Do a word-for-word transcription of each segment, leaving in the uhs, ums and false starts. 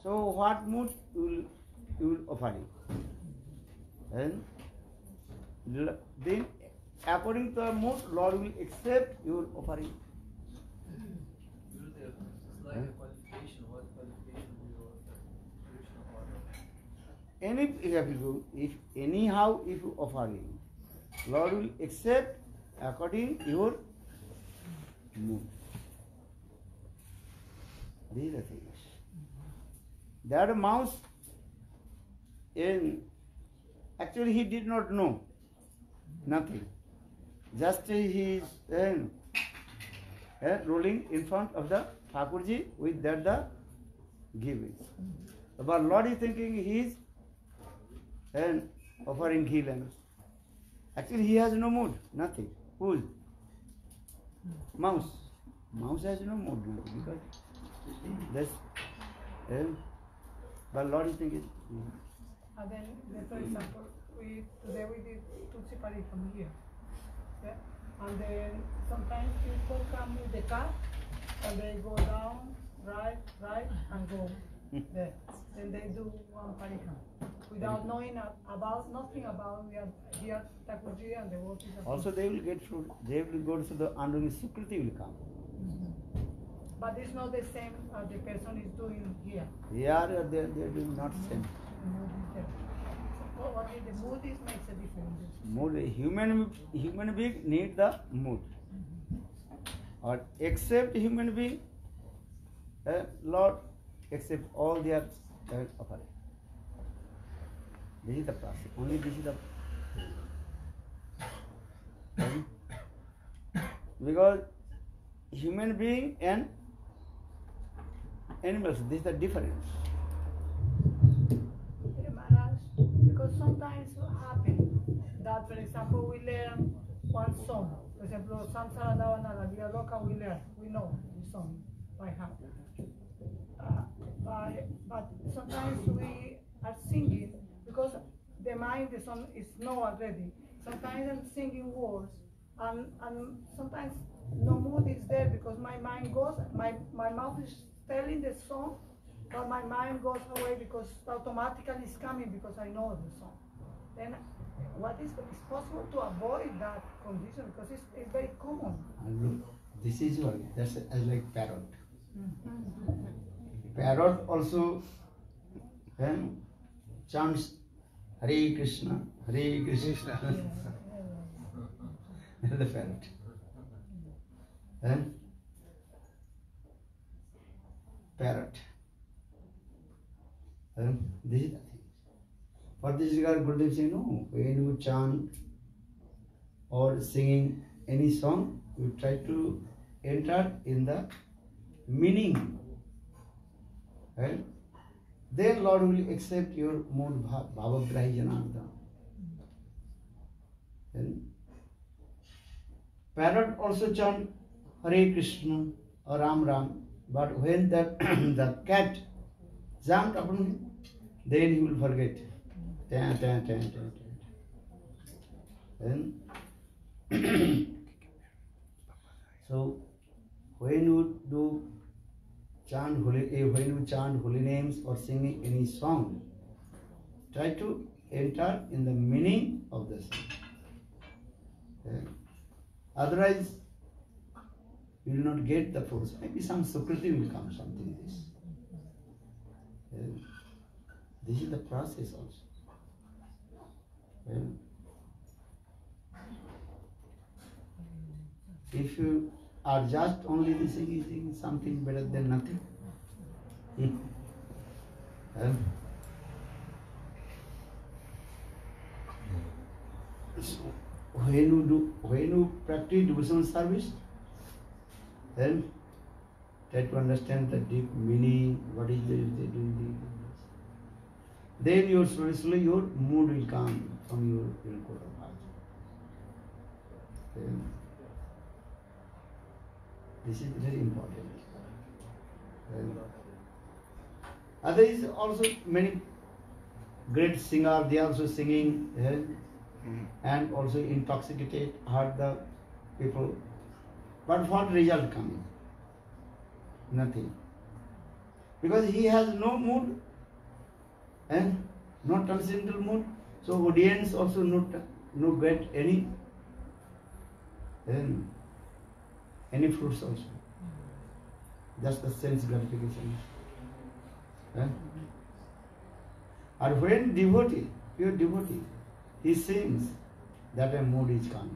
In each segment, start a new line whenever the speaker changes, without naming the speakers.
So what mood you will, you will offer him? And then according to the mood, Lord will accept your offering.
It's like a qualification. What qualification do you offer? Krishna order.
Any if you if anyhow if you offer him, Lord will accept according your mood. These are things. That mouse, in actually he did not know nothing. Just he is uh, uh, rolling in front of the Thakurji with that the giving. But Lord is thinking he is and offering ghee lamps. Actually he has no mood, nothing. Who is? Mouse. Mouse has no mood because that's uh, but Lord is thinking.
And then, then for example, we today we did Tutsi Pari from here. Yeah? And then sometimes people come with the car and they go down, right, right, and go there. Then they do one parikam without knowing about nothing about we are here Thakurji and the work is
also they will get fruit. They will go to the undoing sukriti will come.
Mm-hmm. But it's not the same as the person is doing here.
Yeah, they are they are doing not same.
So what is the mood is makes a difference.
Mood human human being need the mood. Mm-hmm. Or except human being, uh, Lord accept all their uh, offering. This is the process. Only this is the because human being and animals, this is the difference.
Yeah, Maharaj, because sometimes what happens that, for example, we learn one song. For example, Samsara Davanara, we are local, we learn, we know the song by heart. Uh, but, but sometimes we are singing because the mind, the song is know already. Sometimes I'm singing words, and, and sometimes no mood is there because my mind goes, my, my mouth is telling the song, but my mind goes away because automatically it's coming because I know the song. Then what is it's possible to avoid that condition because it's, it's very common.
And look, this is what that's as like parrot.
Mm-hmm.
Parrot also um, chants Hare Krishna, Hare Krishna. The parrot. And parrot. And this is the thing. For this regard, Gurudev saying, no, when you chant or singing any song, you try to enter in the meaning. Right? Then Lord will accept your mood bhavagrahi janardana. Then parrot also chant Hare Krishna or Ram Ram, but when the, the cat jumped upon him, then he will forget. Tan, tan, tan, tan, tan. Then so when you do chant holy, when you chant holy names or singing any song, try to enter in the meaning of the song. Okay. Otherwise, you will not get the force. Maybe some sukriti will come, something like this. Okay. This is the process also. Okay. If you are just only listening, singing something better than nothing. Hmm. Um, so when you do, when you practice devotional service, then try to understand the deep meaning. What is the they doing? Then your slowly, slowly your mood will come from your your code of heart. Then, this is very important. And other is also many great singers, they are also singing eh, mm-hmm. and also intoxicated, hurt the people. But what result coming? Nothing. because he has no mood and not transcendental mood, so audience also not no get any and any fruits also. Just the sense gratification. Eh? And when devotee, pure devotee, he sings, that a mood is coming.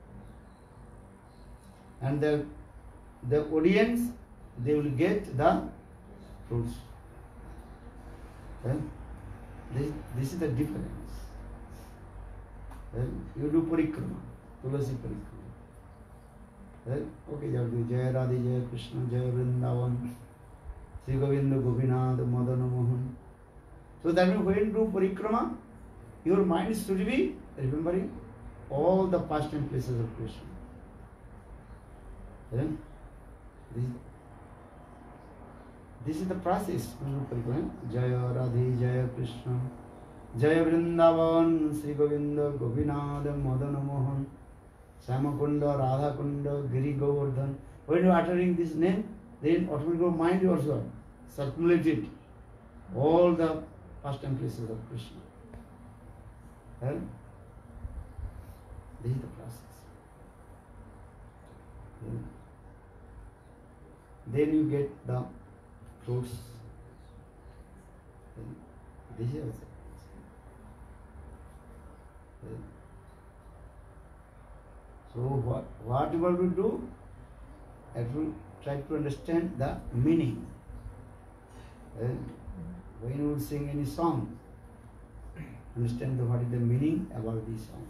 And the the audience, they will get the fruits. Eh? This, this is the difference. Eh? You do parikrama, tulasi parikrama. Eh? Okay, you do Jaya Radha, Jaya Krishna, Jaya Vrindavan, Sri Govinda, Gopinath, Madana Mohan. So that means when you do parikrama, your mind should be remembering all the past and places of Krishna. Eh? This, this is the process. Jaya Radhe, Jaya Krishna, Jaya Vrindavan, Sri Govinda, Gopinath, Madana Mohan, Samakunda, Radha Kunda, Giri Govardhan. When you are uttering this name, then automatically mind also circulated all the past and places of Krishna. Eh? This is the process. Eh? Then you get the fruits. This is also. So what what you want to do? I will try to understand the meaning. When you sing any song, understand the, what is the meaning about this song.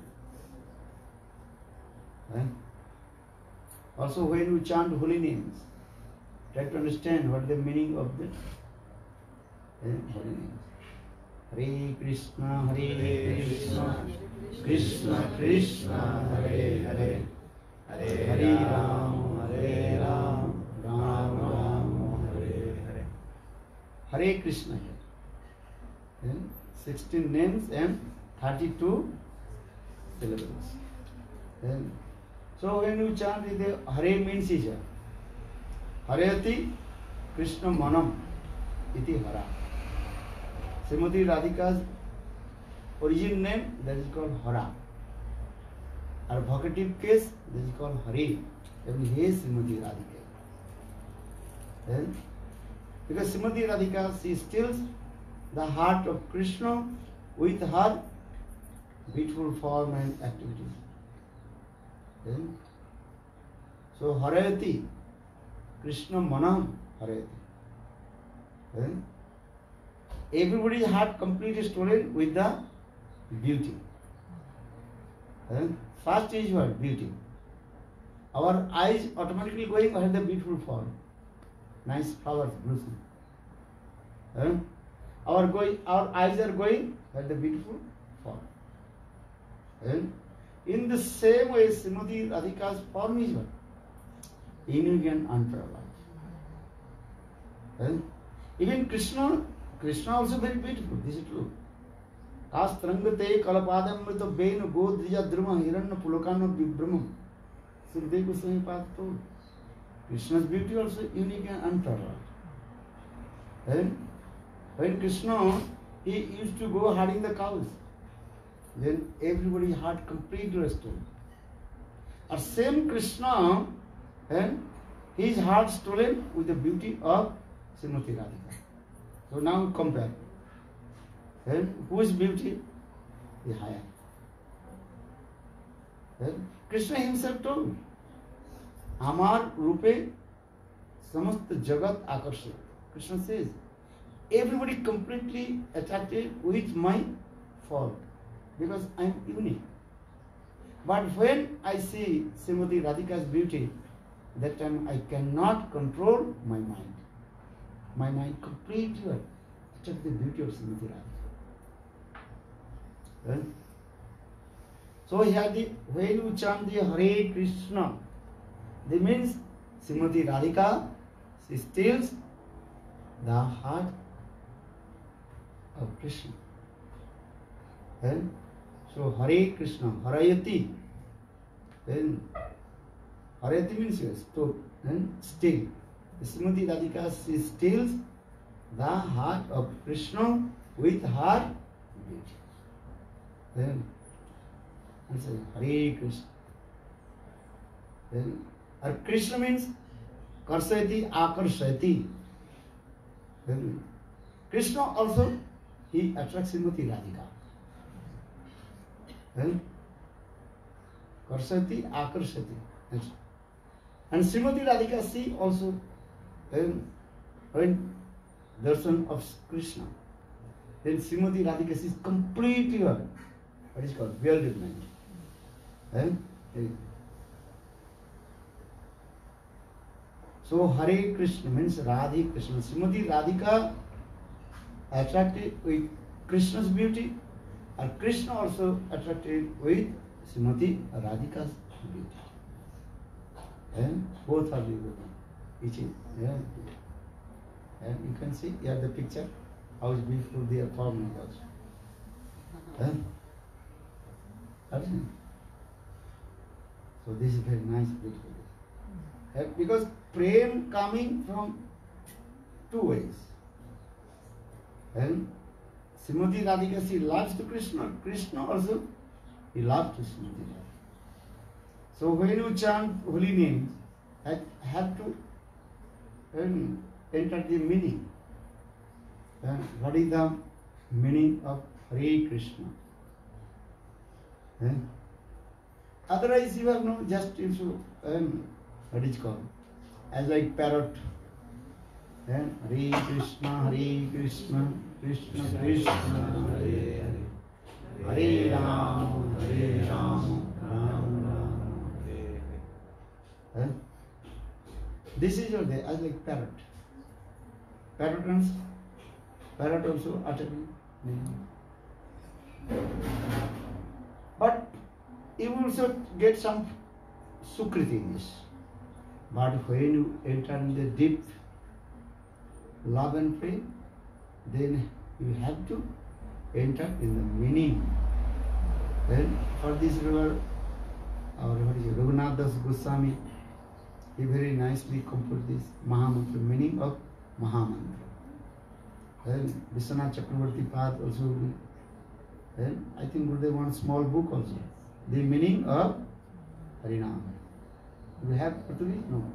Also when you chant holy names, try to understand what is the meaning of the eh, holy names. Hare Krishna, Hare Krishna, Krishna Krishna, Hare Hare, Hare Ram, Hare Ram, Ram Ram, Hare Hare. Hare Krishna here. Eh? sixteen names and thirty-two syllables. Eh? So when you chant the Hare means is Hareyati Krishna Manam iti Hara. Shrimati Radhika's origin name, that is called Hara. Our vocative case, that is called Hare. That is He Shrimati Radhika. Then, because Shrimati Radhika, she stills the heart of Krishna with her beautiful form and activities. Then, so Harayati, Krishna Manam Harayati. Then, everybody's heart completely stolen with the beauty. Then, first is what? Beauty. Our eyes automatically going for the beautiful form. Nice flowers blooming. Then, our going, our eyes are going for the beautiful form. Then, in the same way, Shrimati Radhika's form is what? Unique and unparalleled. Then, even Krishna, Krishna also very beautiful. This is true. Kastrangate kalapadam mrita benu godrija druma hiranna pulakana vibramam. Surdei Goswami Pad told. Krishna's beauty also unique and unparalleled. Then, when Krishna, he used to go herding the cows, then everybody's heart completely restored. Or same Krishna, and his heart stolen with the beauty of Shrimati Radhika. So now compare. Then whose beauty is higher? Then Krishna himself told, Amar Rupe Samast Jagat Akarshit. Krishna says, everybody completely attracted with my form because I am unique. But when I see Shrimati Radhika's beauty, that time I cannot control my mind. My mind completely attracted the beauty of Shrimati Radhika. Right? So here the, when you chant the Hare Krishna, that means Shrimati Radhika, she steals the heart of Krishna. Then, so Hare Krishna, Harayati. Then Harayati means yes, to then steal. Shrimati Radhika, she steals the heart of Krishna with her beauty. Then, and say Hare Krishna. Then, Hare Krishna means Karsati Akarshati. Then, Krishna also, he attracts Shrimati Radhika. Then, Karsati Akarshati. And Shrimati Radhika, she also, then, when darshan of Krishna, then Shrimati Radhika is completely what is called bewilderment. And so Hare Krishna means Radha Krishna. Shrimati Radhika attracted with Krishna's beauty, and Krishna also attracted with Shrimati Radhika's beauty. And both are beautiful. Each is, yeah. And you can see here the picture, how beautiful they are forming also. And, so this is very nice, beautiful. And because prem coming from two ways. And Shrimati Radhika, she loves to Krishna. Krishna also, he loves to Shrimati Radhika. So when you chant holy names, I have to um, enter the meaning. Uh, what is the meaning of Hare Krishna? Uh, otherwise you have no, just you should, um, what is called, as like parrot. Uh, Hare Krishna, Hare Krishna, Krishna Krishna, Hare Hare, Hare Ram, Hare Ram, Ram Ram, Hare Hare. Uh, this is your day, as like parrot. Parrot, parrot also utterly. But you will also get some sukriti in this. But when you enter in the deep love and faith, then you have to enter in the meaning. Then for this river, our Raghunath Das Goswami, he very nicely composed this mahamantra, meaning of mahamantra. Then Vishwanath Chakravarti Path also. Then I think Gurudev one small book also. The meaning of Harinam. Do we have Portuguese? No.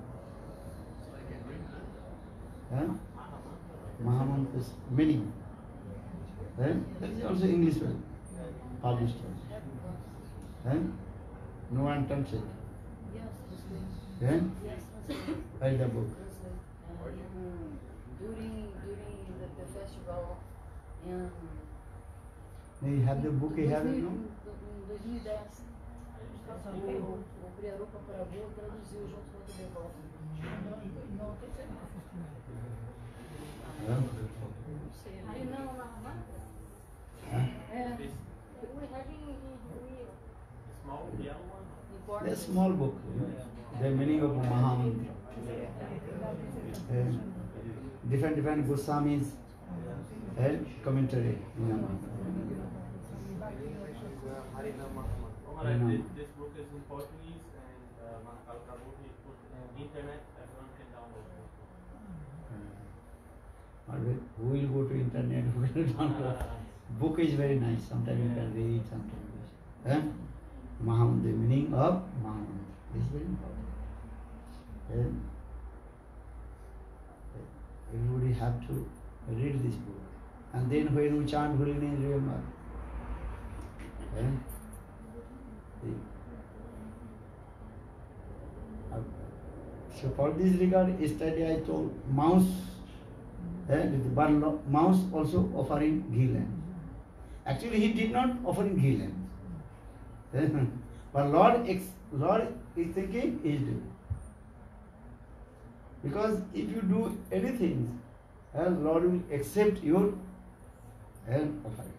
Huh? Mahamantra's meaning. Then that is also English well, published also. Then no one touched it. Then write the book.
During during the, the festival in
You have the book, you have it, no?
em dois mil e dez, o, o Priyarupa Prabhu traduziu junto com o devoto. Aí não, na Havana? É. We having
Small yellow one?
The small book, the meaning of Mahamantra. Uh, different different Goswamis uh, commentary. Yeah.
Oh, right. This, this book is in Portuguese and uh, Mahakal Prabhu he put on internet, everyone can download it.
Uh, who will go to internet? Who will download? Book is very nice. Sometimes you can read, sometimes. Uh, Mahamantra, the meaning of Mahamantra. This is very important. Uh, everybody have to read this book. And then when we chant holy name, remember. Uh, uh, so for this regard, yesterday I told mouse, uh, but mouse also offering ghee lamp. Actually, he did not offering ghee lamp. But Lord, ex, Lord is thinking he is doing. Because if you do anything, uh, Lord will accept your uh, offering.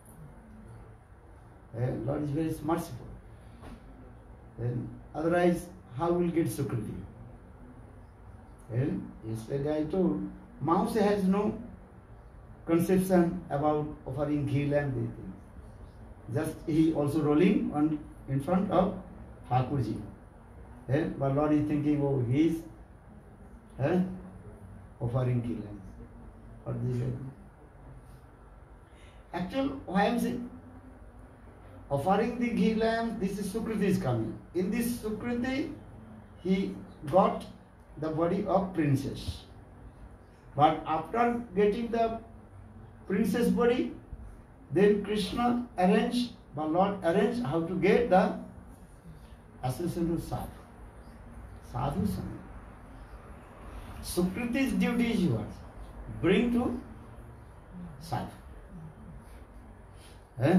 Uh, Lord is very merciful. Then otherwise, how will get sukriti? Well, yesterday I told, mouse has no conception about offering ghee lamp. Just he also rolling on in front of Thakurji. Eh? But Lord is thinking, oh, he is eh? offering ghee lamp. or this way. Actually, why I am saying, offering the ghee lamp, this is sukriti is coming. In this sukriti, he got the body of princess. But after getting the princess body, then Krishna arranged, but Lord arranged how to get the association of sadhu. Sadhu Sangha. Sukriti's duty is what? Bring to sadhu. Eh?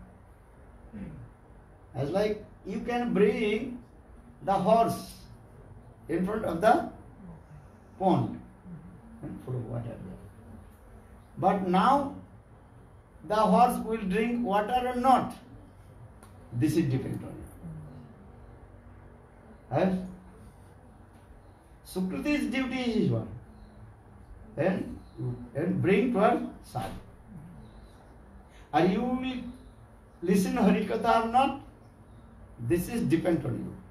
As like you can bring the horse in front of the pond and full of water there. But now the horse will drink water or not. This is dependent on you. Eh? Sukriti's duty is what? And, and bring to her sadhu. Are you will listen Harikatha or not? This is depend on you.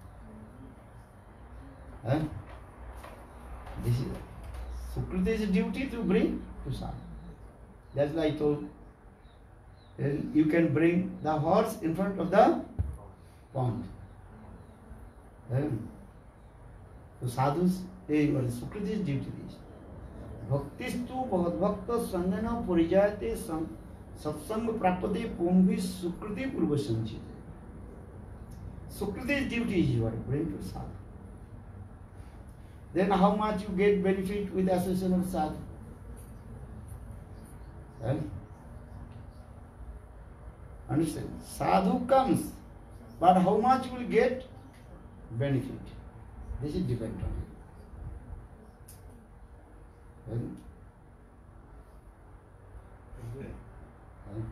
Eh? This is Sukriti's duty to bring to sadhu. That's why I told. And you can bring the horse in front of the pond. And so sadhus, eh, what is Sukriti's duty is. Bhaktistu bhakta sangana purijayate satsang prapade pumvi sukriti purva sanchita. Sukriti's duty is what bring to sadhu. Then how much you get benefit with association of sadhu? Eh? Understand? Sadhu comes, but how much will get benefit? This is depend on you. And,
Um,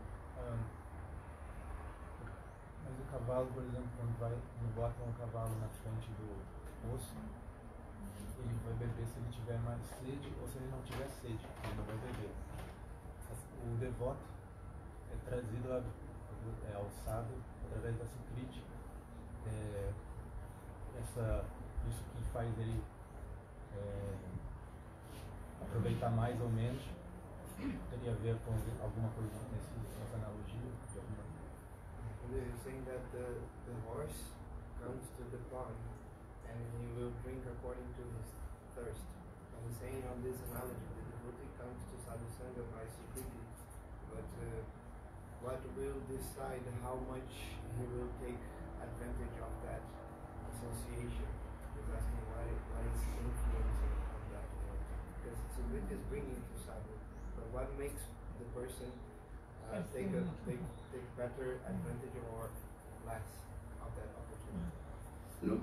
mas o cavalo, por exemplo, quando vai, quando botam o cavalo na frente do poço, ele vai beber se ele tiver mais sede ou se ele não tiver sede, ele não vai beber. O devoto é trazido a, é, ao sadhu através da sukriti. É, essa, isso que faz ele é, aproveitar mais ou menos teria a ver com alguma coisa nesse, nessa analogia? De alguma...
You're saying that the, the horse comes to the pond and he will drink according to his thirst. I was saying on this analogy, the devotee comes to sadhu sangha by sukriti, but uh, what will decide how much he will take advantage of that association? He's asking why, why is influencing on that? Because sukriti is bringing to sadhu. But what makes the person uh, take, a, take, take better advantage or less of that opportunity?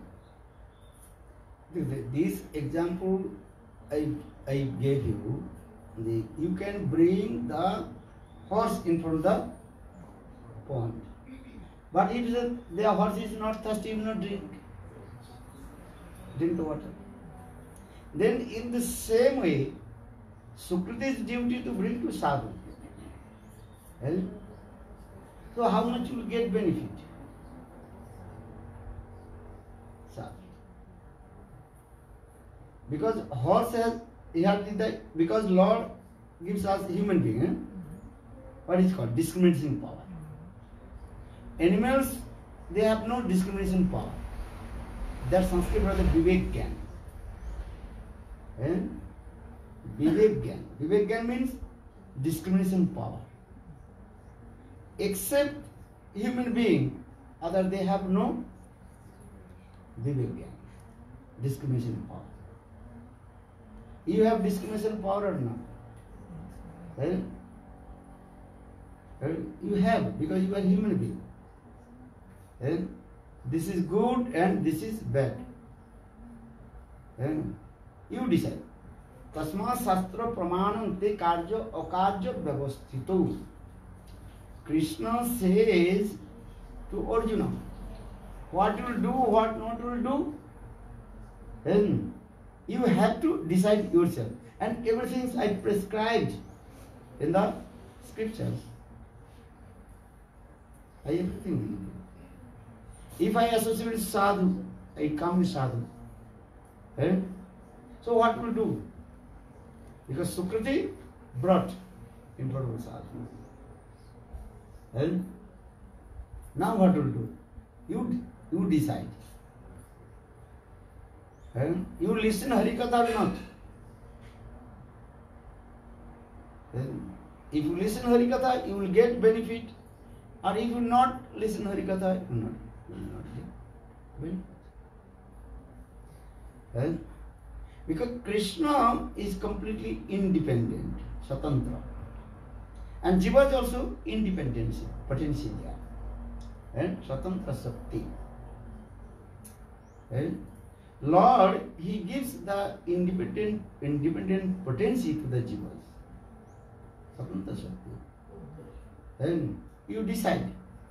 Look, this example I, I gave you, the, you can bring the horse in front of the pond. But if the, the horse is not thirsty, he will not drink. Drink the water. Then in the same way, Sukriti's duty to bring to sadhu. Well, so how much will get benefit? Sadhu. Because horse has, he has the, because Lord gives us human being, eh? What is called discrimination power. Animals, they have no discrimination power. That's Sanskrit word Vivek Gyan. Eh? Vivek Gyan. Vivek Gyan means discrimination power. Except human being, other they have no Vivek Gyan, discrimination power. You have discrimination power or not? Well, well, you have, because you are human being. Well, this is good and this is bad. Well, you decide. Tasma Shastra Pramanam Te Karya Akarya Vyavasthito. Krishna says to Arjuna, what you will do, what not will do. Then you have to decide yourself. And everything is I prescribed in the scriptures. I everything. If I associate with sadhu, I come with sadhu. Eh? So what will do? Because Sukriti brought in front of the sadhu. And now what will do? You you decide. And you listen Hari Katha or not? And if you listen Hari Katha, you will get benefit. Or if you not listen Hari Katha, you will not, you will not get benefit. And because Krishna is completely independent, Swatantra. And Jiva is also independence, potency there. And Swatantra Shakti. And Lord, He gives the independent independent potency to the Jivas. Swatantra Shakti. And you decide.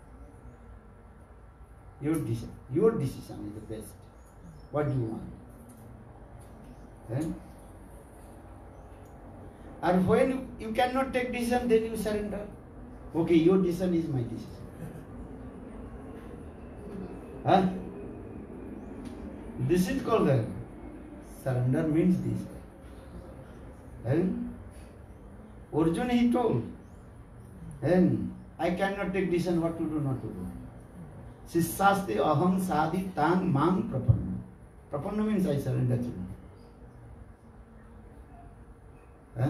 Your decision, your decision is the best. What do you want? And, and when you, you cannot take decision, then you surrender. Okay, your decision is my decision. Huh? This is called the surrender means this. And Arjuna he told, and I cannot take decision what to do, not to do. Sissaste aham sadhi tang mang prapanna. Prapanna means I surrender to you. Huh?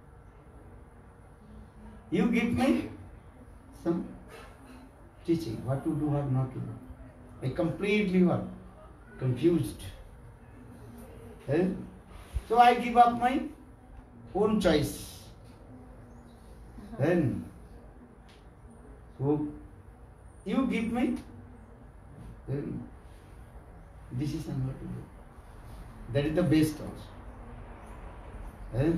You give me some teaching, what to do, what not to do. I completely what? Confused. Huh? So I give up my own choice. Then, so you give me then decision what to do. That is the best also. Huh?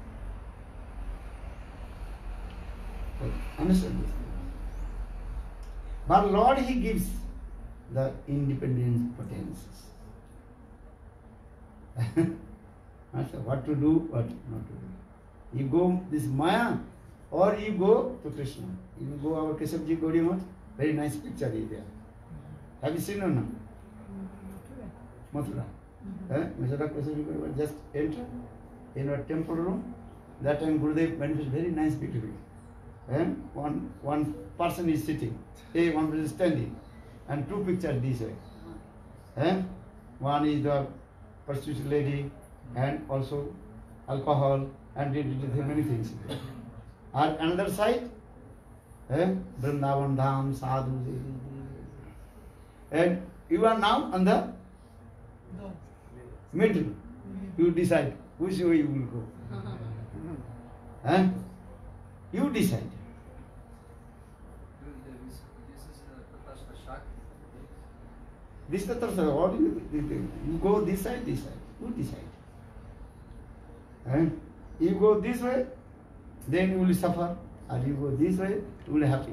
Understand this? But Lord, He gives the independent potencies. What to do, what not to do. You go this Maya, or you go to Krishna. You go our Keshavji Gauri Math, very nice picture is there. Have you seen or not? Mathura. Eh? Mathura Keshavji Gauri Math, just enter in a temple room. That time Gurudev manifested very nice picture. And one one person is sitting, a one person is standing, and two pictures this way. And one is the prostitute lady, and also alcohol, and did many things. And another side, eh, Vrindavan Dham, Sadhu, and you are now on the middle. You decide which way you will go. Eh? You decide. This is the Tattva. What do you, you go this side, this side. You decide. And you go this way, then you will suffer. Or you go this way, you will be happy.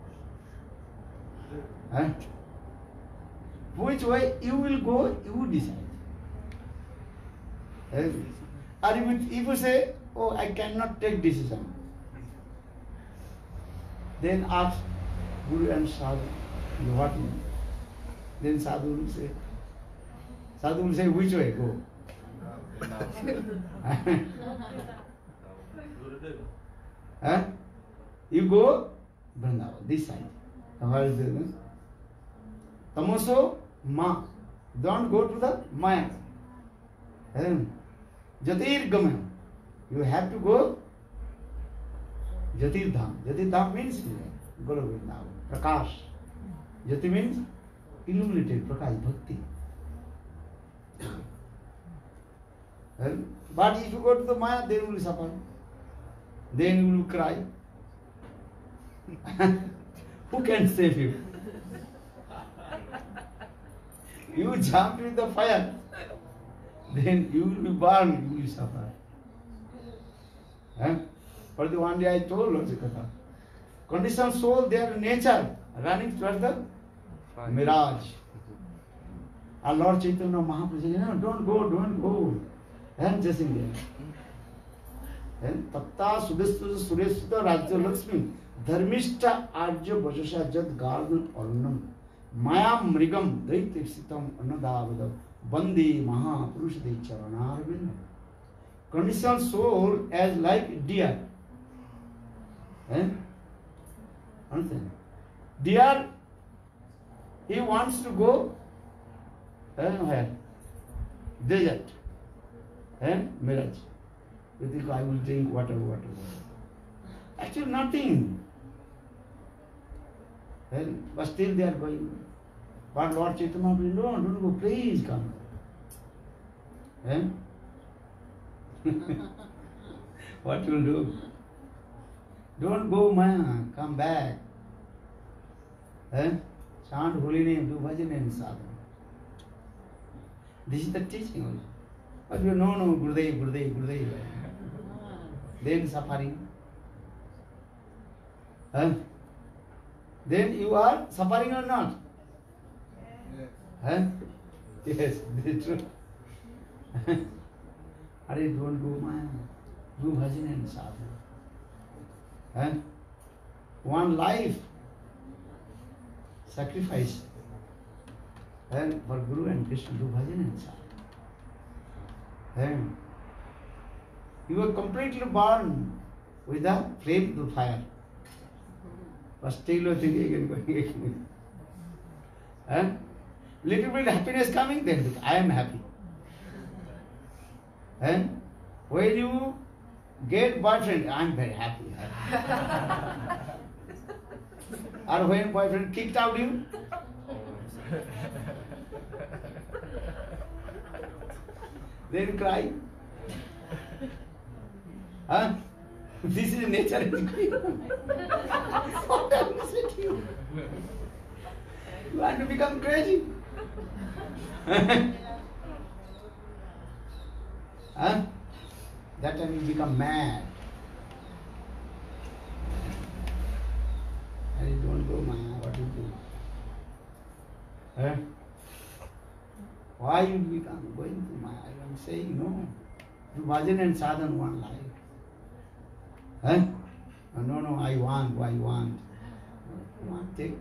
And which way you will go, you decide. And, or if you say, oh, I cannot take decision, then ask Guru and Sadhu, what you? Then Sadhu will say, Sadhu will say, which way go? Huh? You go Vrindavan, this side. What is it? Tamoso ma. Don't go to the Maya. Jatir Gamam. You have to go Jatir Dham. Jatir Dham means Guru Vrindavan. Prakash. Jati means illuminated, Prakash, Bhakti. But if you go to the Maya, then you will suffer. Then you will cry. Who can save you? You jump in the fire, then you will be burned, you will suffer. Eh? For the one day I told Lord Sikata, conditioned soul, their nature running towards the mirage. Our Lord Chaitanya Mahaprabhu said, no, don't go, don't go. And just in there. And Tatta Sudestu Suresuta Rajya Lakshmi Dharmishta Arja Bajasha Jad Gardan Ornam Maya Mrigam Daitiksitam Anadavada Bandi Maha Purushade Charanarvinda. Conditioned soul as like deer Eh? Understand? Deer, he wants to go eh, where? Desert. Eh? Mirage. You think I will drink water, water, water. Actually nothing. Eh? But still they are going. But Lord Chaitanya, no, don't go, please come. Eh? What you will do? Don't go, man, come back. Eh? Chant holy name, do bhajan and sadhu. This is the teaching only. But you know, no, Gurudev, Gurudev, Gurudev. Then suffering. Eh? Then you are suffering or not? Eh? Yes, this is true. Are don't go, man. Do bhajan and sadhu. Eh? One life sacrifice and for Guru and Krishna, do bhajan and sadhu. And you were completely burned with the flame to fire. But still you are thinking again, going again. Eh? Little bit happiness coming, then I am happy. And when you get boyfriend, I am very happy. Or when boyfriend kicked out you, then cry. Huh? This is nature. What happens with you? You want to become crazy? Huh? That time you become mad. And you don't go, man, what you do? Huh? Why you become going to Maya? I am saying no. Do bhajan and sadhan one life. Huh? No, no, I want, I want. You want, take.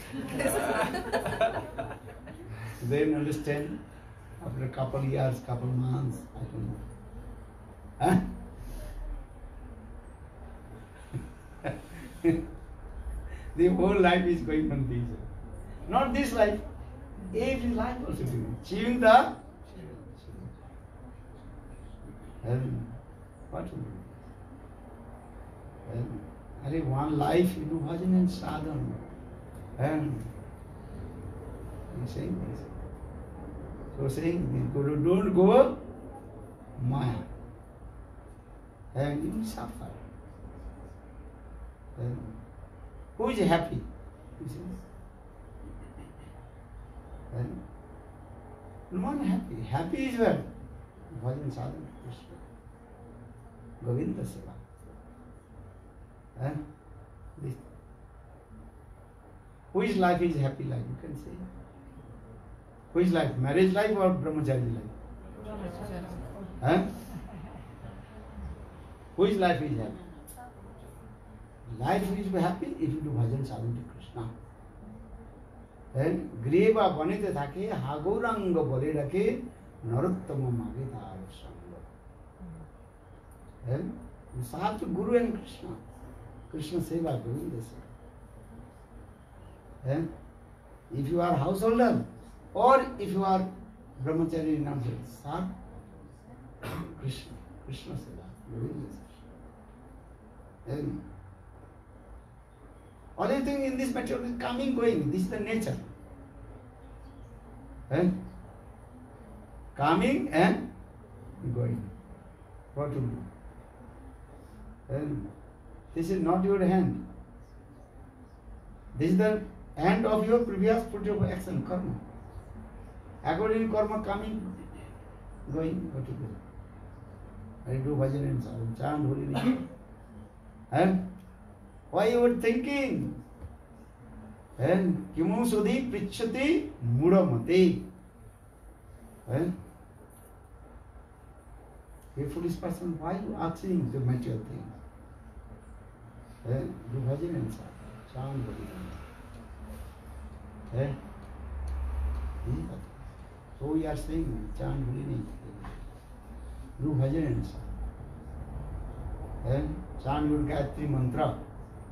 Then understand, after a couple years, couple months, I don't know. Huh? The whole life is going on this. Not this life, every life also doing. Achieving the heaven. What to do? Heaven. Only one life, you do bhajan and sadhan. And he's saying this. So saying, Guru, don't go Maya. And you will suffer. And who is happy? He says. And no one happy. Happy is where? Bhajan sadhan Krishna. Govinda seva. And this. Which life is happy life? You can say. Which life? Marriage life or brahmachari life? Huh? Which life is happy? Life is happy if you do bhajan sadhan to Krishna. And greva banite thake hagoranga bole rake narottama mage thar sangha. And you serve to Guru and Krishna. Krishna seva, Govinda seva. And if you are householder or if you are brahmachari in Namsa, serve Krishna. Krishna seva, Govinda seva. And only thing in this matter is coming, going. This is the nature. And coming and going. What to do? And this is not your hand. This is the hand of your previous put of action, karma. According to karma, coming, going, what to do? I do bhajan and sadhan, chant holy name. And why you were thinking? And kimu sudhi prichati mudamati. And a foolish person, why you asking the material things? And do bhajan and sadhan, chant holy name. And so we are saying, chant holy name. Do bhajan and sadhan. And chant your Gayatri mantra.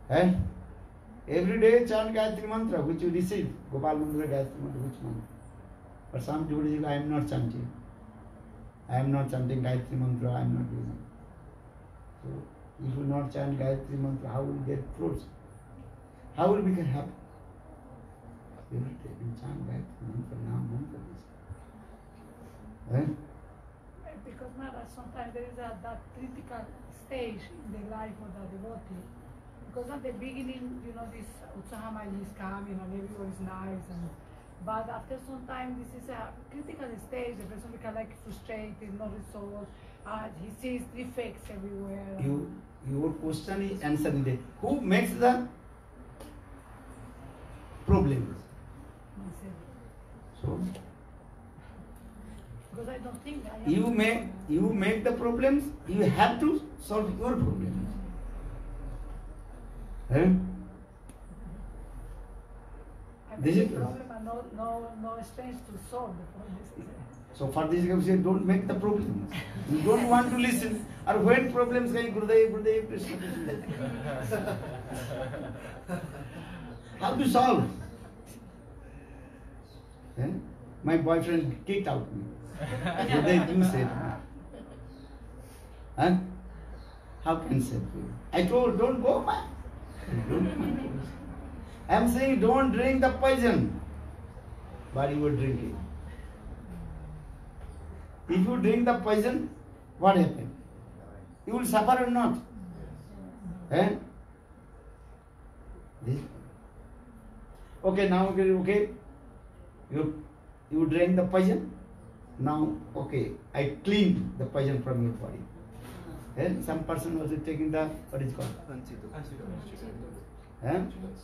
Eh? Every day chant Gayatri Mantra, which you receive. Gopal Mantra, Gayatri Mantra, which mantra? But some people say, I am not chanting. I am not chanting Gayatri Mantra, I am not doing it. So, if you not chant Gayatri Mantra, how will you get fruits? How will you become happy? You will take and chant Gayatri Mantra, now Mantra. Eh?
Because Maharaj, sometimes there is a, that critical stage in the life of the devotee. Because at the beginning, you know, this Utsahamaya is coming and everyone is nice, and but after some time, this is a critical stage. The person becomes like frustrated, not resolved. Uh, he sees defects everywhere.
You, your question is answered there. Who makes the problems? So,
because I don't think I am
you make you make the problems. You have to solve your problems. Eh?
I
This
think
is-
the problem and no, no, no strength to solve the problem.
So for this, you say, don't make the problems. You don't want to listen. Or when problems come, Gurudev, Gurudev, Krishna, Krishna. How to solve? Eh? My boyfriend kicked out me. Gurudev, you said. Huh? How can I say? I told, don't go, man. I am saying, don't drink the poison. But you were drinking. If you drink the poison, what happens? You will suffer or not? Eh? This. Okay, now okay, okay. You you drank the poison. Now okay, I cleaned the poison from your body. Eh? Some person was taking the what is it called? Eh?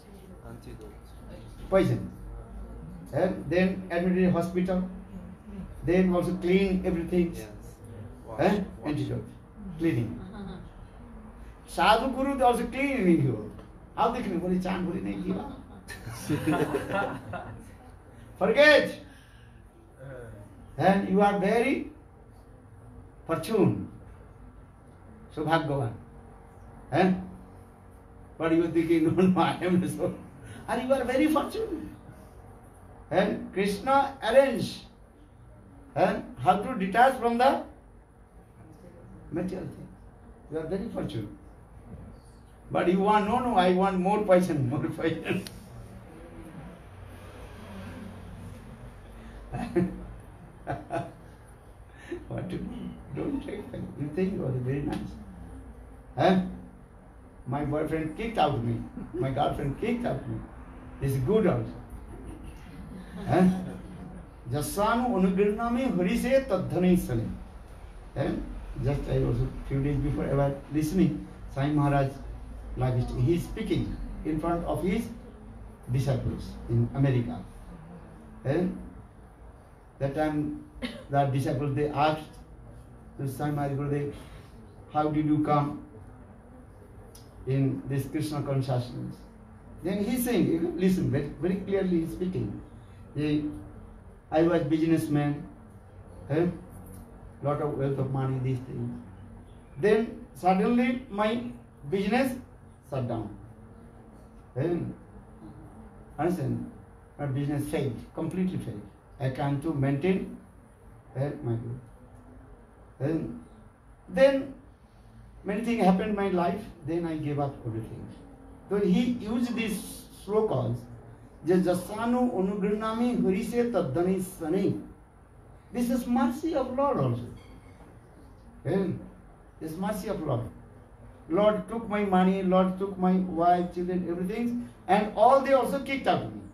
Poison. Eh? Then admitted in hospital. Then also clean everything. Eh? Antidote. Cleaning. Sadhu Guru also cleaning you. How they clean? Only chant, only nahi kiya. Forget. And you are very fortunate. Subhagyavan. Eh? But you are thinking, no, no, I am so. And you are very fortunate. And Krishna arranged and how to detach from the material thing. You are very fortunate. But you want, no, no, I want more poison, more poison. What to do? Don't take them. You think you are very nice. Huh? My boyfriend kicked out me. My girlfriend kicked out me. It's good also. Huh? Jasanu Anugirnami Harise Tadhane Sane. And just I was a few days before I was listening, Sai Maharaj, like he is speaking in front of his disciples in America. And that time the disciples they asked to Sai Maharaj, how did you come in this Krishna consciousness? Then he is saying, listen, very, very clearly he is speaking. He, I was businessman, eh? Lot of wealth of money, these things. Then suddenly my business shut down. Then, understand? My business failed, completely failed. I can't to maintain eh, my good. Then, then many things happened in my life. Then I gave up everything. So he used these slokas. Jasanu Anugrinami Harise Tadhani Sani. This is mercy of Lord also. Okay? This is mercy of Lord. Lord took my money, Lord took my wife, children, everything, and all they also kicked out me.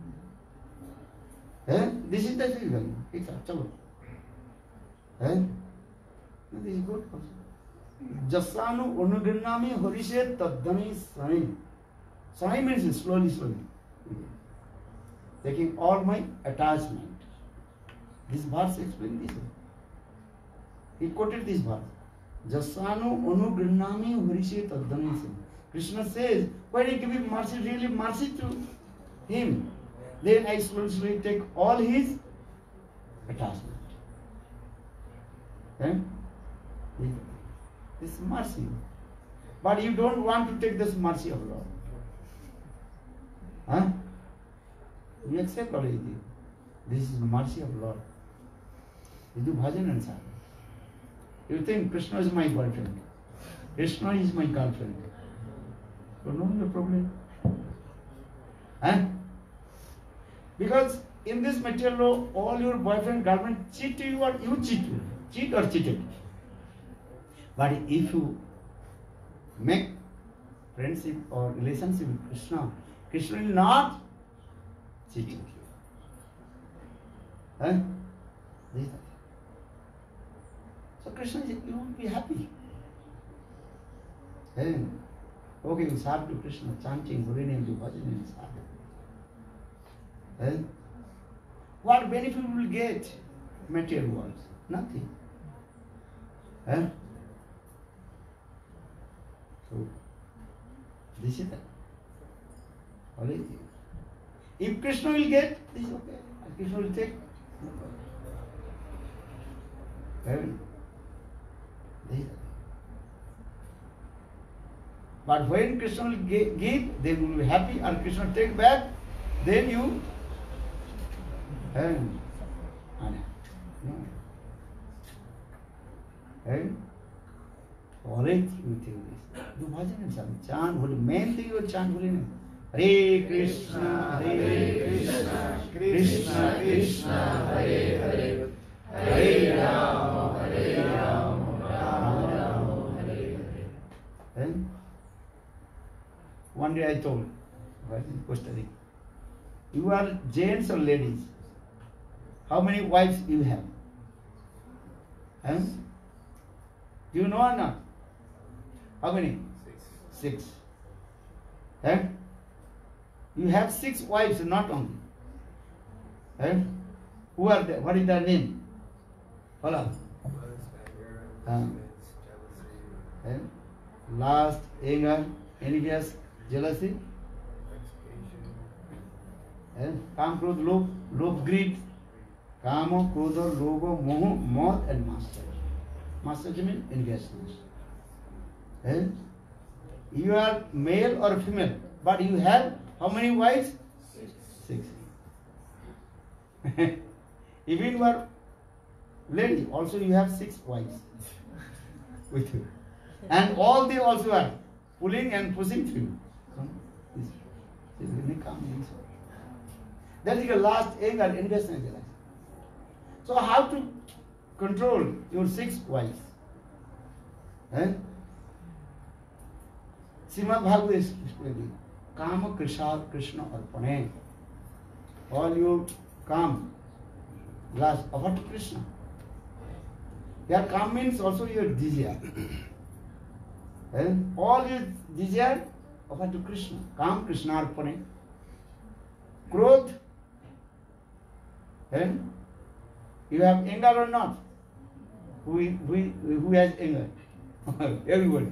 Eh? This is the reason. Kicked out. Chalo. Eh? This is good also. Jasanu Anugrinami Harise Tadhani Sani. Sani means slowly, slowly. Taking all my attachment. This verse explains this. He quoted this verse. Jasanu Anugrinami Harishe Tadhanisi. Krishna says, when I give mercy, really mercy to him, then I slowly, slowly take all his attachment. Okay? This mercy. But you don't want to take this mercy of Lord. Huh? You accept already. This is the mercy of Lord. You do bhajan and sadhu. You think Krishna is my boyfriend. Krishna is my girlfriend. So no no problem. Huh? Because in this material law, all your boyfriend, girlfriend cheat you or you cheat you. Cheat or cheated. But if you make friendship or relationship with Krishna, Krishna will not cheat you. Huh? This is the thing. So Krishna said, you will be happy. Hey, okay, you serve to Krishna, chanting, Hare name, do bhajan and sadhu. Hey? What benefit you will get? Material world? Nothing. Huh? So, this is that. Only thing. If Krishna will get, this is okay. And Krishna will take. Huh? This is that. But when Krishna will give, then you will be happy, and Krishna take back, then you. And, and, no. And always you think this. Do bhajan and sadhu. Chant holy. Main thing you chant holy name. Hare Krishna, Hare Krishna, Krishna Krishna, Hare Hare, Hare Rama, Hare Rama, Rama Rama, Hare Hare. And one day I told, right in Costa Rica, you are gents or ladies? How many wives you have? Huh? Do you know or not? How many? Six. Six. Huh? You have six wives, not only. Huh? Who are they? What is their name? Follow. Huh? Huh? Lust, anger, envious, jealousy. Huh? Kam, krodh, lobh, lobh, greed. Kama, krodha, lobha, moha, moth, and master. Master means enviousness. Eh? You are male or female, but you have how many wives? Six. Six. Even you are lady, also you have six wives with you. And all they also are pulling and pushing through. That is the last anger, investment. So how to control your six wives? Eh? Srimad Bhagavad is explaining. Kama Krishna Krishna Arpane. All your kam, last offer to Krishna. Your kam means also your desire. And all your desire offer to Krishna. Kam Krishna Arpane. Krodh. And you have anger or not? Who, who, who has anger? Everybody.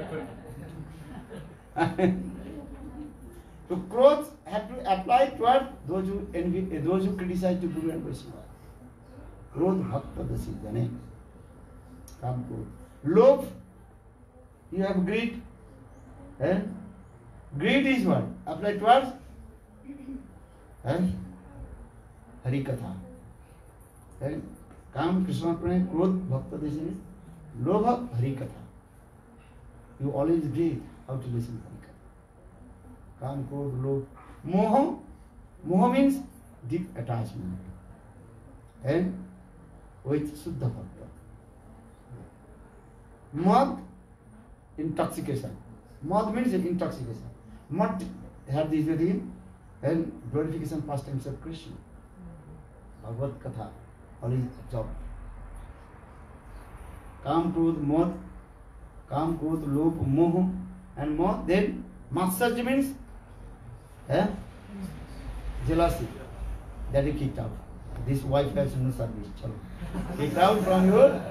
So krodh have to apply toward those who envy, those who criticize to Guru and Vaishnava. Krodh bhakta dasi jane. Kam krodh. Lobh, you have greed. Eh? Greed is what? Apply towards eh? Hari Katha. Eh? Kam Krishna Prane, Krodh bhakta dasi. Lobha Hari Katha. You always greed how to listen to Hari Katha. Kam, Krodh, Lobh. Moha. Moha means deep attachment. And with Suddha Bhakta. Mad, intoxication. Mad means intoxication. Mad have this within and glorification pastimes of Krishna. Bhagavad Katha. Always absorb. Kam, Krodh, Mad. Kam, Krodh, Lobh, Moha. And Mad. Then Matsarya means eh? jealousy. That is kicked out. This wife has no service. Chalo. Kicked out from your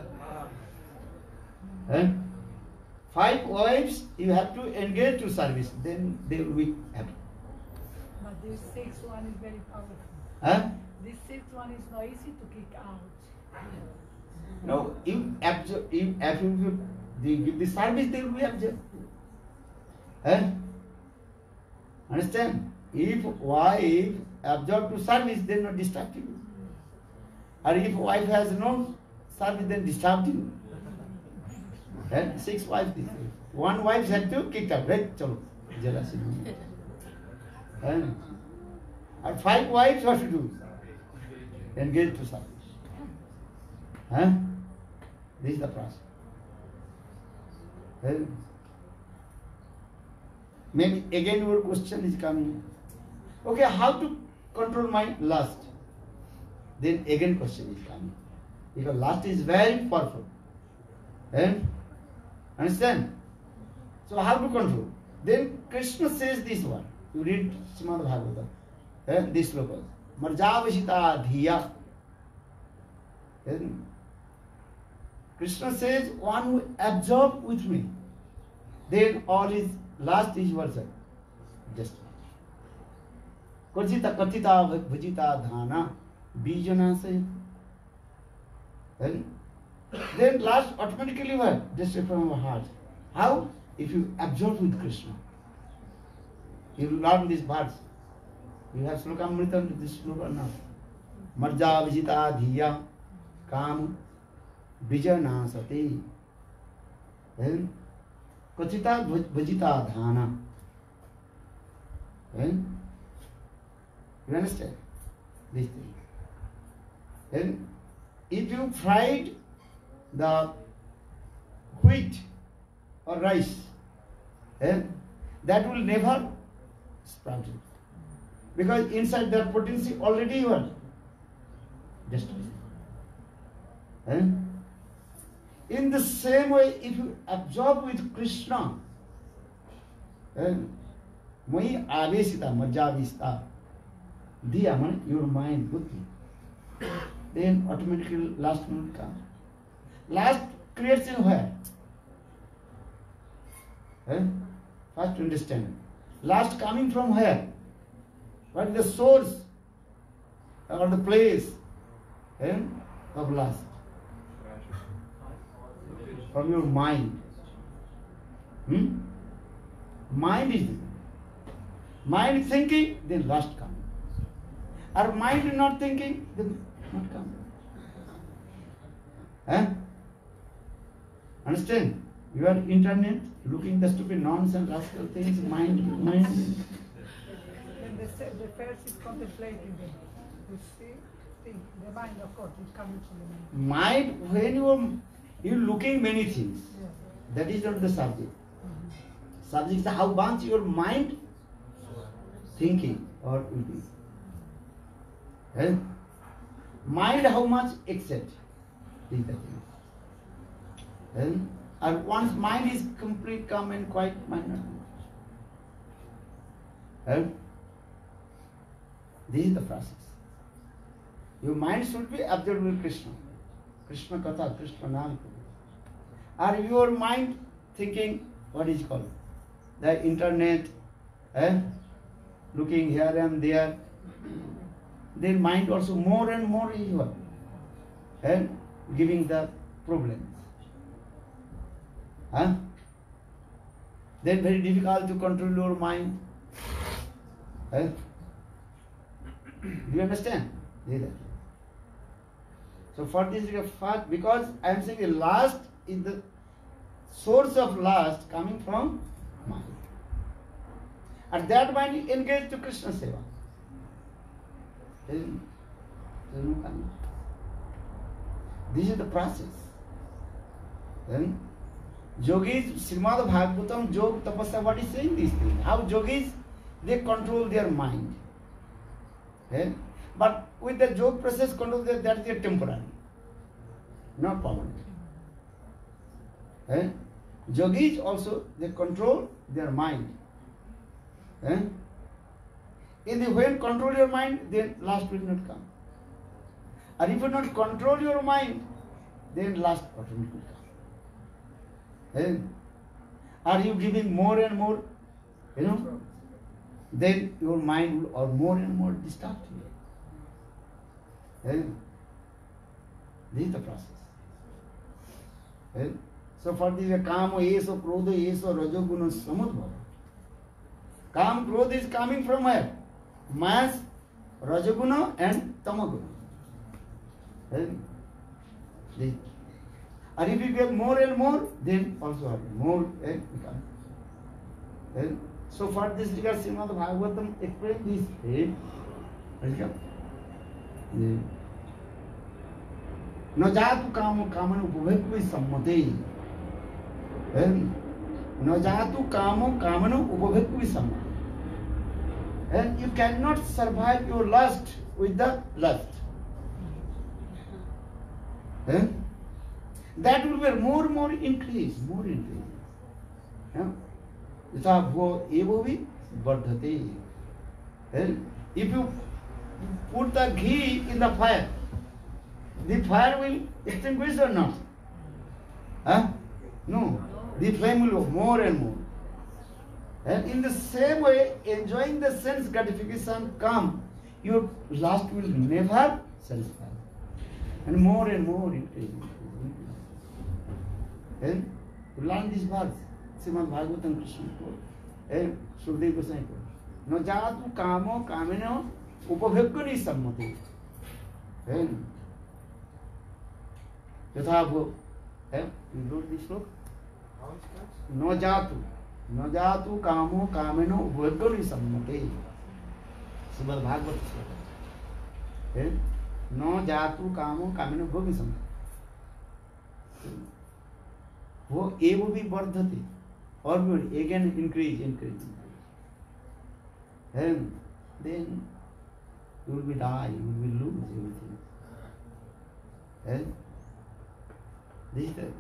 eh? Five wives you have to engage to service. Then they will be happy.
But this sixth one is very powerful.
Huh?
This sixth one is not easy to kick out.
No, if absorb, if, if you they give the service, they will be absorbed. Eh? Understand? If wife absorbed to service, then not distracting you. Or if wife has no service, then distracting you. And six wives, one wife had to kick out, right? Chalo, jealousy. And, and five wives, what to do? Engage to service. Huh? This is the process. And maybe again your question is coming. Okay, how to control my lust? Then again question is coming. Because lust is very powerful. And understand? So how to control? Then Krishna says this one. You read Srimad Bhagavatam. And this sloka. Marjavashita dhiya. Then Krishna says, one who absorbs with me, then all his last is versa. Just Kachita katita bhajita dhana bijana say. Then, then last automatically what? Just from our heart. How? If you absorb with Krishna. You learn these words. You have sloka written this sloka now. Marja vijita dhiya kam bijana sati. Then Kachita bhajita dhana. Then you understand this thing. Then if you fried the wheat or rice, then that will never sprout. Because inside that potency already you are destroyed. And in the same way, if you absorb with Krishna, then Mai avesita majavista, diya, your mind buddhi, then automatically last will come. Last creates in where? Eh? First to understand. Last coming from where? What is the source or the place eh, of lust? From your mind. Hmm? Mind is mind thinking, then lust comes. Or mind not thinking, then not come. Eh? Understand? You are internet looking the stupid nonsense, rascal things, mind, mind.
Then the, se- the first is contemplating them. You see, think, the mind, of course, is coming from the mind.
Mind, when you are you looking many things,
Yes.
that is not the subject. Subject is how much your mind thinking or will be. Eh? Mind how much accept is the thing. Eh? And once mind is complete, calm and quiet, mind not. Eh? This is the process. Your mind should be absorbed with Krishna. Krishna Katha, Krishna Nam. Or your mind thinking, what is called? The internet, eh? Looking here and there. Then mind also more and more is what? And giving the problems. Huh? Then very difficult to control your mind. Eh? Do you understand? So for this fact, because I am saying the last is the source of lust coming from mind. And that mind engaged to Krishna Seva. This is the process. Then yogis, Srimad Bhagavatam, Yog, Tapasya, what is saying these things? How yogis, they control their mind. Okay? But with the yoga process, control that, that is temporary, not permanent. Okay? Yogis also, they control their mind. Okay? In the when control your mind, then last will not come. And if you not control your mind, then last automatically will come. Okay? Are you giving more and more, you know? Then your mind will or more and more distract you. Okay? This is the process. Okay? So for this, kama, yeso, krodha, yeso, rajo, guna, samudbhava. Kam, krodha is coming from where? Maya's Rajaguna and Tamaguna. And they, and if you get more and more, then also have more and become. And so for this regard, Srimad Bhagavatam explained this. Eh? न जातु काम कामन उपभोक्तु सम्मते न जातु कामो कामन उपभोक्तु सम्मते. And you cannot survive your lust with the lust. And that will be more and more increase, more increase. Yatha bho evovi vardhate. And if you put the ghee in the fire, the fire will extinguish or not? Huh? No. The flame will go more and more. And in the same way, enjoying the sense gratification come, your lust will never satisfy. And more and more increase. And you learn this verse, Srimad Bhagavatam Krishna quote, and Sukadeva Goswami quote. No jatu kamo kameno upabhyakkani sammati. And Yatha, you wrote this book? No jatu. No jatu kamo kameno upabhyakkani sammati. Srimad Bhagavatam. No jatu kamo kameno upabhyakkani sammati. वो एवो भी वर्धते और भी again increase increase and then you will be die, you will be lose everything. And this time,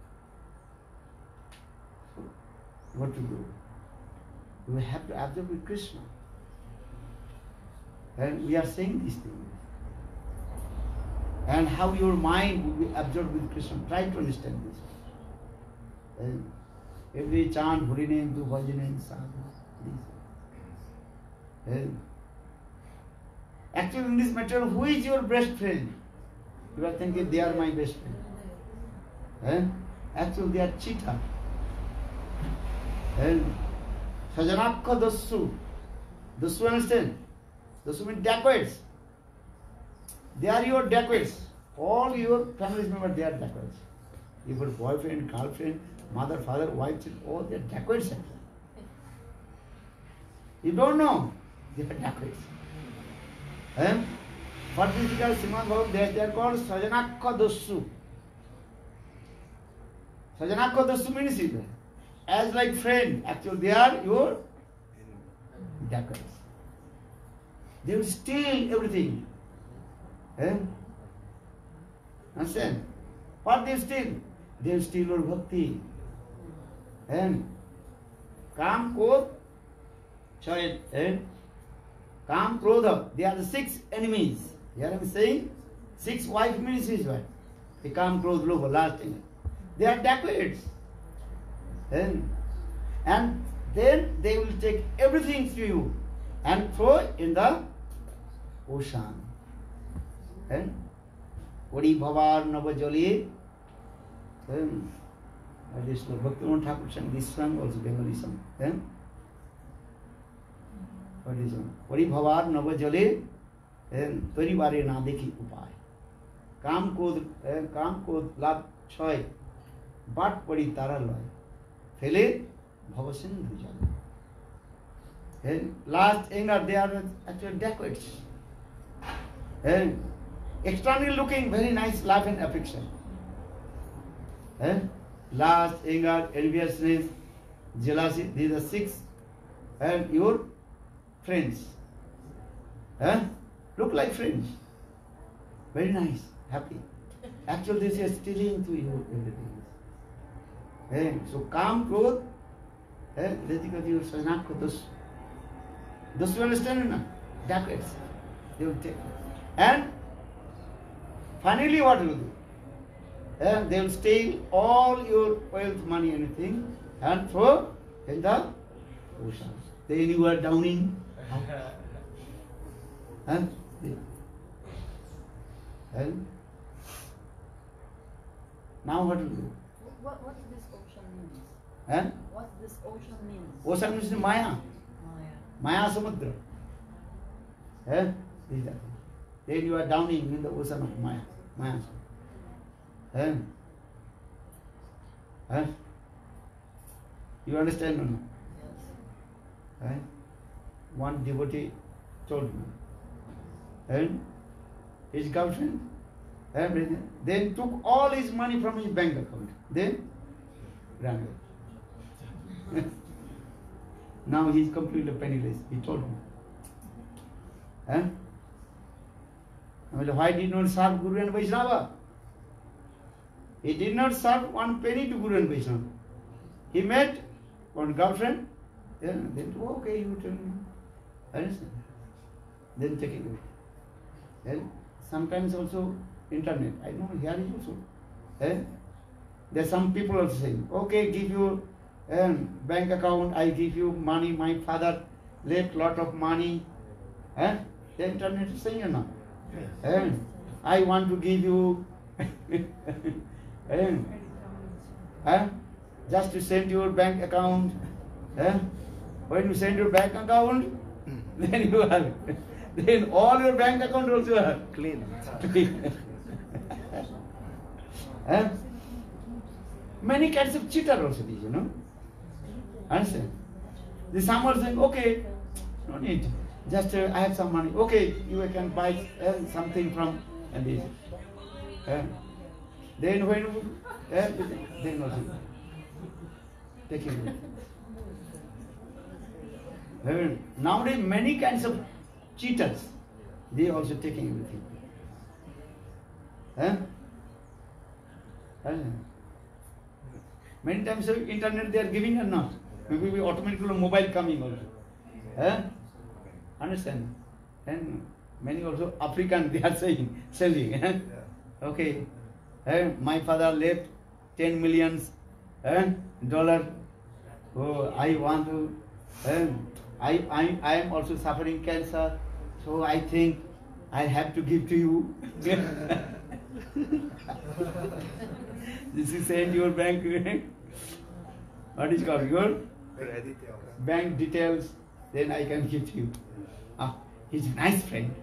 so what to do? You have to absorb with Krishna. And we are saying these things. And how your mind will be absorbed with Krishna. Try to understand this. And every chant, Hari name, do bhajan name, sadhu. And actually in this matter, who is your best friend? You are thinking they are my best friend. And actually they are cheater. And sajanakha dasu. Dasu, understand? Dasu means dacoits. They are your dacoits. All your family members, they are dacoits. Your boyfriend, girlfriend, mother, father, wife, all they are dacoits. You don't know. They are dacoits. And for this regard, Srimad Bhagavatam, they are called sajanakha dasu. Sajanakha dasu means it. As like friend, actually they are your dacoits. They will steal everything. And understand? What they steal? They will steal your bhakti. And Kam, Krodh, Chayat, and Kam, Krodha, they are the six enemies. Here I am saying, six wife means is what? The Kam, Krodh, Lobha, last thing. They are dacoits. And, and then they will take everything to you and throw in the ocean. And Vadi Bhavar Navajali. And additional Bhaktivinoda Thakur sang this song, also Bengali song. And what is it? Vadi Bhavar Navajali. And Parivare na dekhi upay. Kam Krodh, Kam Krodh Labh Choy. But Padi Tara Loy. Fele Bhavasindhu Jal. And last anger, they are actually dacoits. And externally looking very nice, love and affection. And last anger, enviousness, jealousy, these are six. And your friends. And look like friends. Very nice, happy. Actually, this is stealing to you everything. And so, Kam, Krodh, and Radhika, you sajanakha dasu. Dasu, you understand or not? Dacoits. They will take. And finally, what will do? And they will steal all your wealth, money, anything, and throw in the ocean. Then you are downing. And, and now what will do?
What, what this ocean means?
And
What this ocean means?
ocean means Maya.
Maya.
Maya Samudra. Eh? This is the thing. Then you are drowning in the ocean of Maya. Maya. Eh? Eh? You understand or not? Eh? One devotee told me. And his girlfriend, everything, then took all his money from his bank account. Then ran away. Now he is completely penniless. He told me. Eh? I mean, why did not serve Guru and Vaishnava? He did not serve one penny to Guru and Vaishnava. He met one girlfriend. Yeah, then oh, okay, you tell me. Understand? Then take it away. Then sometimes also internet. I know here is also. Eh? There are some people also saying, okay, give you um, bank account, I give you money, my father left lot of money. Eh? The internet is saying, you know. Eh? I want to give you eh? Eh? Just to send your bank account. Eh? When you send your bank account, then you are then all your bank account also are
Clean.
Eh? Many kinds of cheater also these, you know. Understand? The some are saying, okay, no need. Just uh, I have some money. Okay, you can buy uh, something from and this. Uh, then when you, uh, then also take it. Uh, nowadays many kinds of cheaters, they also taking everything. Huh? Uh, many times uh, internet they are giving or not. Maybe we automatically mobile coming also. Huh? Understand? And many also African they are saying, selling. Eh? Okay. Eh? My father left ten millions eh? dollar. Oh, I want to. Eh? I, I I am also suffering cancer, so I think I have to give to you. This is send your bank. What is called your bank details. Then I can give to you. Ah, he's a nice friend.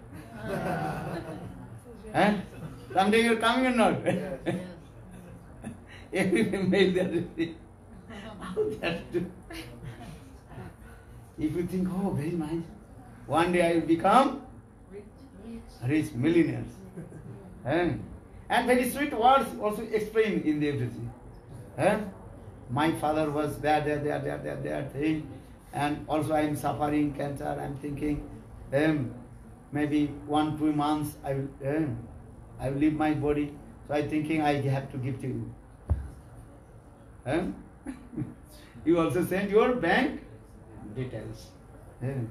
Eh? Someday you're coming or not? Every mail there. How that do? If you think, oh, very nice, one day I will become rich, millionaires. Eh? And very sweet words also explain in the everything. Eh? My father was there, there, there, there, there, there, thing. And also I am suffering cancer. I am thinking, um, maybe one, two months I will, um, I will leave my body. So I am thinking I have to give to you. Um? You also send your bank details. Um,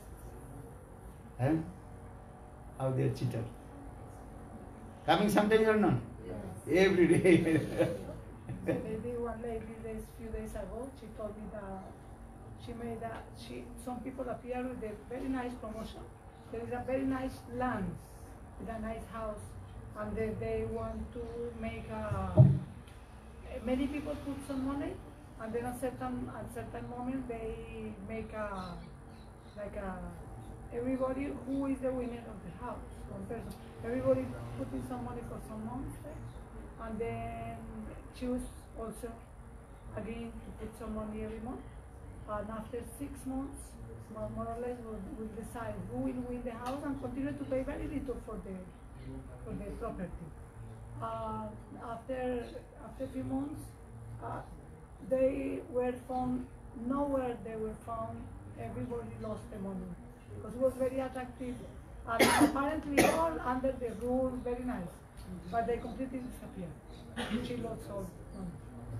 um? How they are cheated. Coming sometime or not? Every day.
Maybe one lady, this few days ago, she told me that she made a, she, some people appear with a very nice promotion. There is a very nice land with a nice house, and they, they want to make a, many people put some money, and then at certain, at certain moment they make a, like a, everybody who is the winner of the house, one person. Everybody put in some money for some months, and then choose also again to put some money every month. And after six months, more, more or less, we'll, we'll decide who will win the house and continue to pay very little for the for the property. Uh, after after a few months, uh, they were found nowhere. They were found. Everybody lost the money because it was very attractive. And apparently all under the rules, very nice, but they completely disappeared. She lost all money.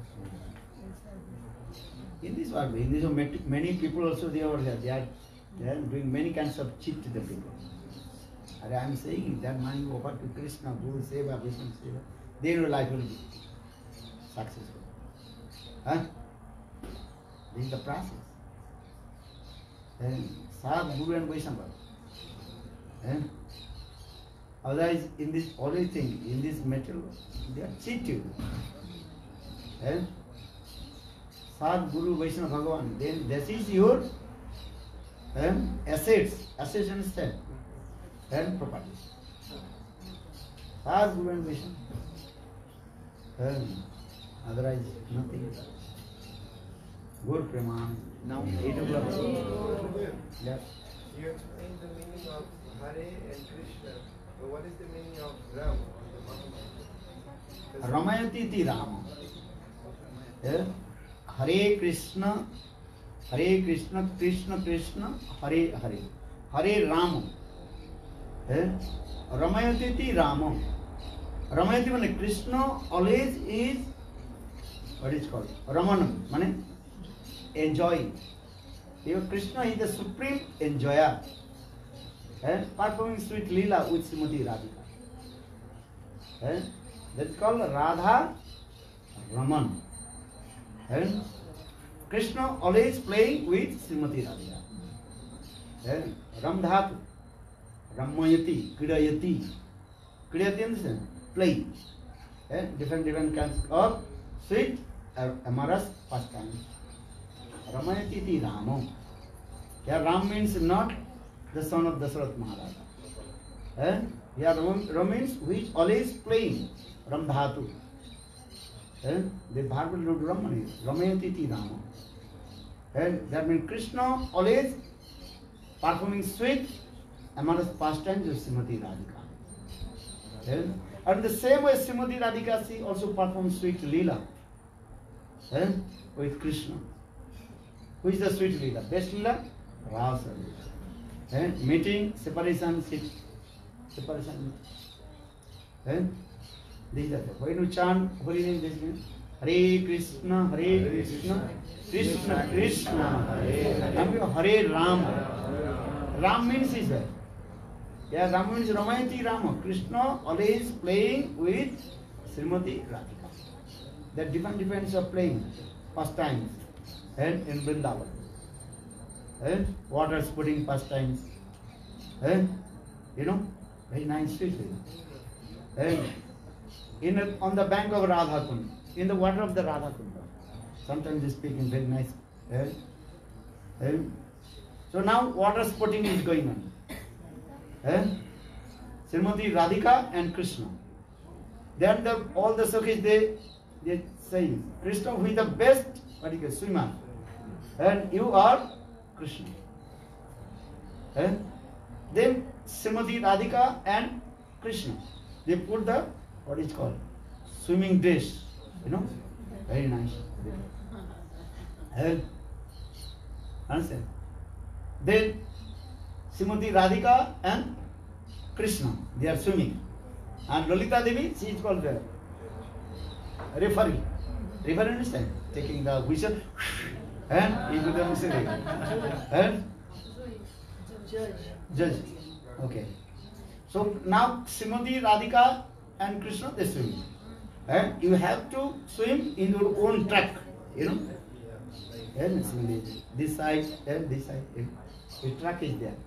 In this world, in this world, many people also they are they are they are doing many kinds of cheat to the people. And I am saying that money offered to Krishna, Guru Seva, Vishnu Seva, then your life will be successful. Huh? This is the process. Then Sadhu, Guru and Vaishnava. Eh? Otherwise, in this always thing, in this material, they are cheated. Eh? Sadhu, Guru, Vaishnava, Bhagavan, then this is your eh? assets. Assets, understand? and properties. As Guru and Vishnu. And otherwise, nothing. Guru Preman. Now, eight o'clock. Yes.
You explained the meaning of Hare and Krishna, but what is the meaning of Ram, the Mahamantra?
Ramayati ti Rama. Yeah. Hare Krishna, Hare Krishna, Krishna Krishna, Hare Hare. Hare Rama. Yeah. Ramayati ti Rama. Ramayati means Krishna always is, what is called? Ramanam, means enjoying. Even Krishna is the supreme enjoyer. And performing sweet lila with Shrimati Radhika. And that's called Radha Raman. And Krishna always playing with Shrimati Radhika. And Ramdhatu, Ramayati, Kridayati. Kridayati understand? Playing. And different different kinds of sweet amorous pastimes. Ramayati ti Ramo. Here Ram means not the son of Dasarath Maharaja. And here Ram means which always playing. Ramdhatu. And the Bhagavad Lord Ramani. Ramayati ti Ramo. And that means Krishna always performing sweet amorous pastimes with Shrimati Radhika. And, and the same way Shrimati Radhika she also performs sweet lila. And with Krishna. Who is the sweet lila? Best lila? Rasa lila. And meeting, separation, separation. And these are the. When you chant holy name, this means Hare Krishna, Hare Krishna, Krishna Krishna, Hare Hare Ram. Ram means is there. Yeah, Ram means Ramayati Rama. Krishna always playing with Shrimati Radhika. That different different of playing pastimes. And in Vrindavan. And water spouting pastimes. And you know, very nice sweet. And in a, on the bank of Radha Kund, in the water of the Radha Kund. Sometimes they speak in very nice. And, and so now water spouting is going on. And Shrimati Radhika and Krishna. Then the, all the Sakhis they they say Krishna who is the best what you call swimmer. And you are Krishna. And then Shrimati Radhika and Krishna. They put the what is called swimming dress. You know? Very nice. And understand? Then Shrimati Radhika and Krishna, they are swimming. And Lalita Devi, she is called the referee. Referee, understand? Taking the whistle and into the whistle. And
Judge.
judge. Okay. So now Shrimati Radhika and Krishna, they swim. And you have to swim in your own track. You know? And this side and this side. The track is there.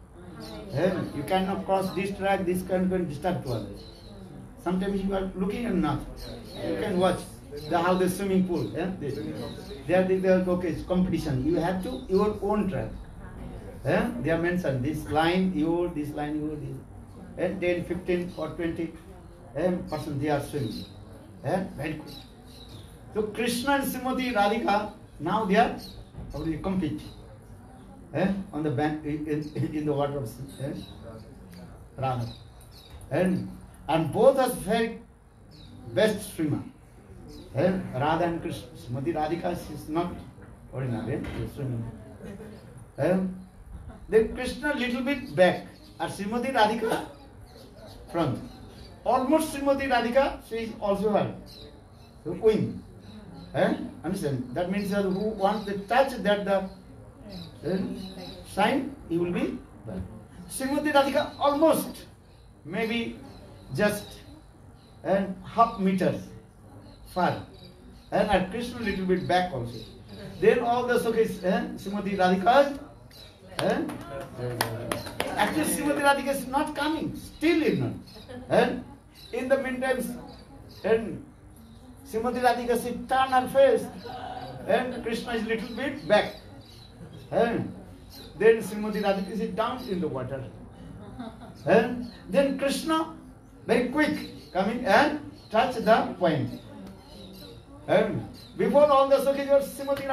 And you cannot cross this track, this can go and disturb to others. Sometimes you are looking and not. You can watch the, how the swimming pool. Yeah? They, they are, they are okay, it's competition. You have to your own track. Yeah? They are mentioned this line, your, this line, your, this. And ten, fifteen or twenty and person they are swimming. Yeah? Very good. So Krishna and Shrimati Radhika, now they are how do you compete? Eh? On the bank in, in, in the water of eh? Radha. And and both are very best swimmer. Eh? Radha and Krishna. Shrimati Radhika is not ordinary, eh? Swimming. Eh? Then Krishna little bit back and Shrimati Radhika front. Almost Shrimati Radhika, she is also her wing. Eh? Understand? That means that who wants to touch that the Then sign, he will be well. Shrimati Radhika almost, maybe just and half meters far. And at Krishna a little bit back also. Then all the Sakhis, eh? Shrimati Radhika, eh? actually Shrimati Radhika is not coming, still ignorant. And in the meantime, and Shrimati Radhika she turn her face, and Krishna is little bit back. And then Shrimati Radhika is down in the water. And then Krishna, very quick, coming and touch the point. And before all the Sakhis were Shrimati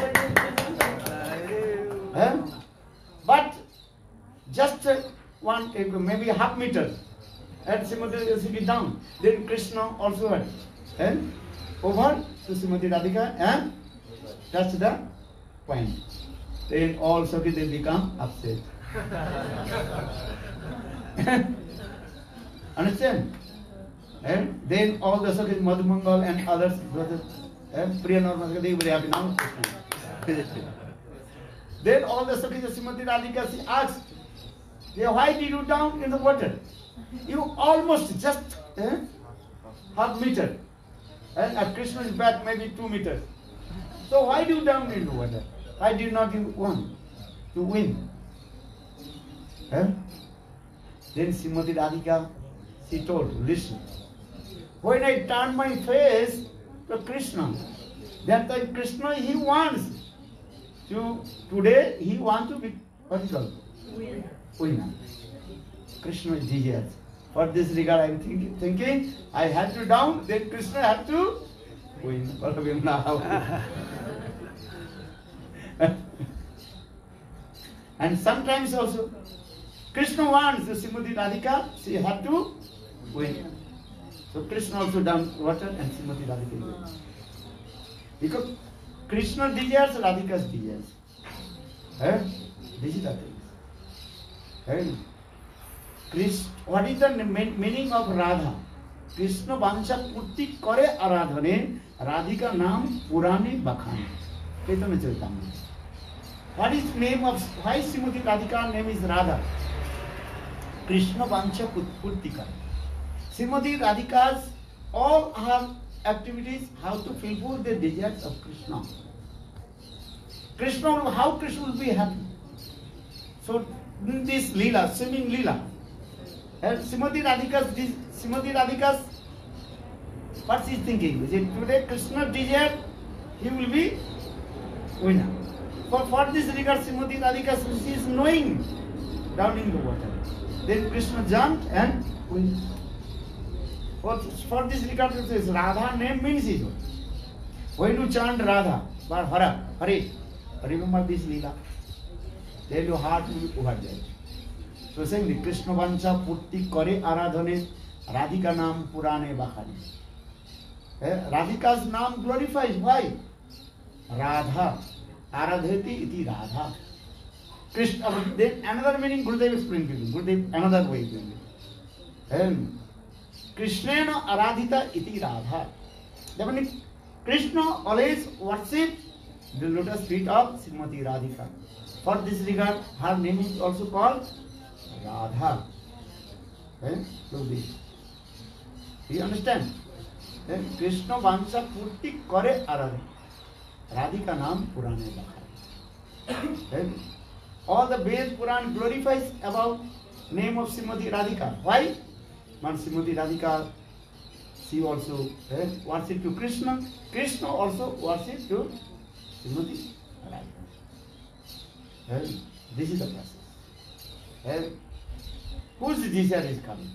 Radhika. And, but just uh, one, uh, maybe half meter, and Shrimati Radhika down. Then Krishna also went and over to Shrimati Radhika and touch the point. Then all Sakhis they become upset. Understand? And then all the Sakhis, Madhumangal and others, brothers, and Priya Norma, they were happy now. Then all the Sakhis of Shrimati Radhika, she asked, why did you down in the water? You almost just eh, half meter. And at Krishna's back maybe two meters. So why do you down in the water? Why did not you want to win? Eh? Then Shrimati Radhika, she told, listen, when I turn my face to Krishna, that time Krishna, he wants to, today he wants to be, what is it called? Winner. Winner. Krishna is desires. For this regard, I am thinking, thinking, I had to down, then Krishna had to win. And sometimes also, Krishna wants the Shrimati Radhika, she had to win. So Krishna also down water and Shrimati Radhika wins. Because Krishna desires, Radhika's desires. Eh? This is the thing. Eh? Krishna, what is the meaning of Radha? Krishna Vansha Putti Kore Aradhane, Radhika Nam Purane Bakhane. Chaitanya Charitamrita. What is name of, why Shrimati Radhika name is Radha? Krishna Vansha Putti Kare. Shrimati Radhika's all her activities, how to fulfill the desires of Krishna. Krishna, will, how Krishna will be happy. So in this Leela, swimming Leela, and Shrimati Radhika's, this, Shrimati Radhika's, what she is thinking? Is it today Krishna desire, he will be winner. For, for this regard, Shrimati Radhika, she is knowing down in the water. Then Krishna jumped and went. For, for this regard, it says Radha name means it. When you chant Radha, but Hara, Hare, remember this Leela. Then your heart will be over there. So saying Krishna Vancha Putti Kare Aradhane Radhika Nam Purane Bakhane. Eh? Radhika's name glorifies. Why? Radha. Aradhati iti Radha. Krishna. Then another meaning Gurudev explained to you. Gurudev another way. And Krishnena Aradhita iti Radha. That means Krishna always worships the lotus feet of Shrimati Radhika. For this regard, her name is also called Radha. Eh? Look this. You understand? Then Krishna Vansha Purti Kare Arare. Radhika Nam Purane Bakhare. Then all the Ved Puran glorifies about name of Shrimati Radhika. Why? Man Shrimati Radhika, she also eh, worship to Krishna. Krishna also worship to Shrimati Radhika. Eh? This is the process. Eh? Whose desire is coming?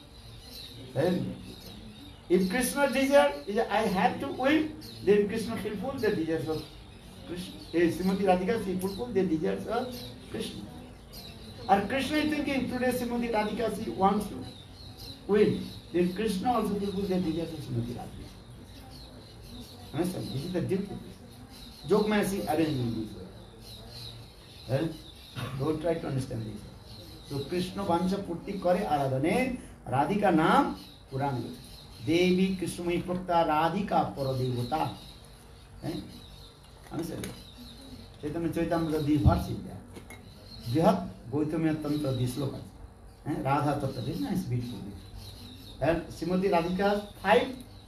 Eh? If Krishna desire is I have to win, then Krishna fulfill the desires of Krishna. Eh, Shrimati Radhika, she fulfill the desires of Krishna. And Krishna is thinking today Shrimati Radhika, she wants to win. Then Krishna also fulfill the desires of Shrimati Radhika. Understand? This is the difference. Jogmaya she arranged in this way. Well, don't try to understand this. So Krishna Vansha Putti Kare Aradhane Radhika Nam Purane Devi Krishnamai Prokta Radhika Paradevata. Understand? Chaitanya Charitamrita, the verse is there. Vihat Gautamiya Tantra, this sloka. Radha Tattva, this is nice, beautiful. And Shrimati Radhika's five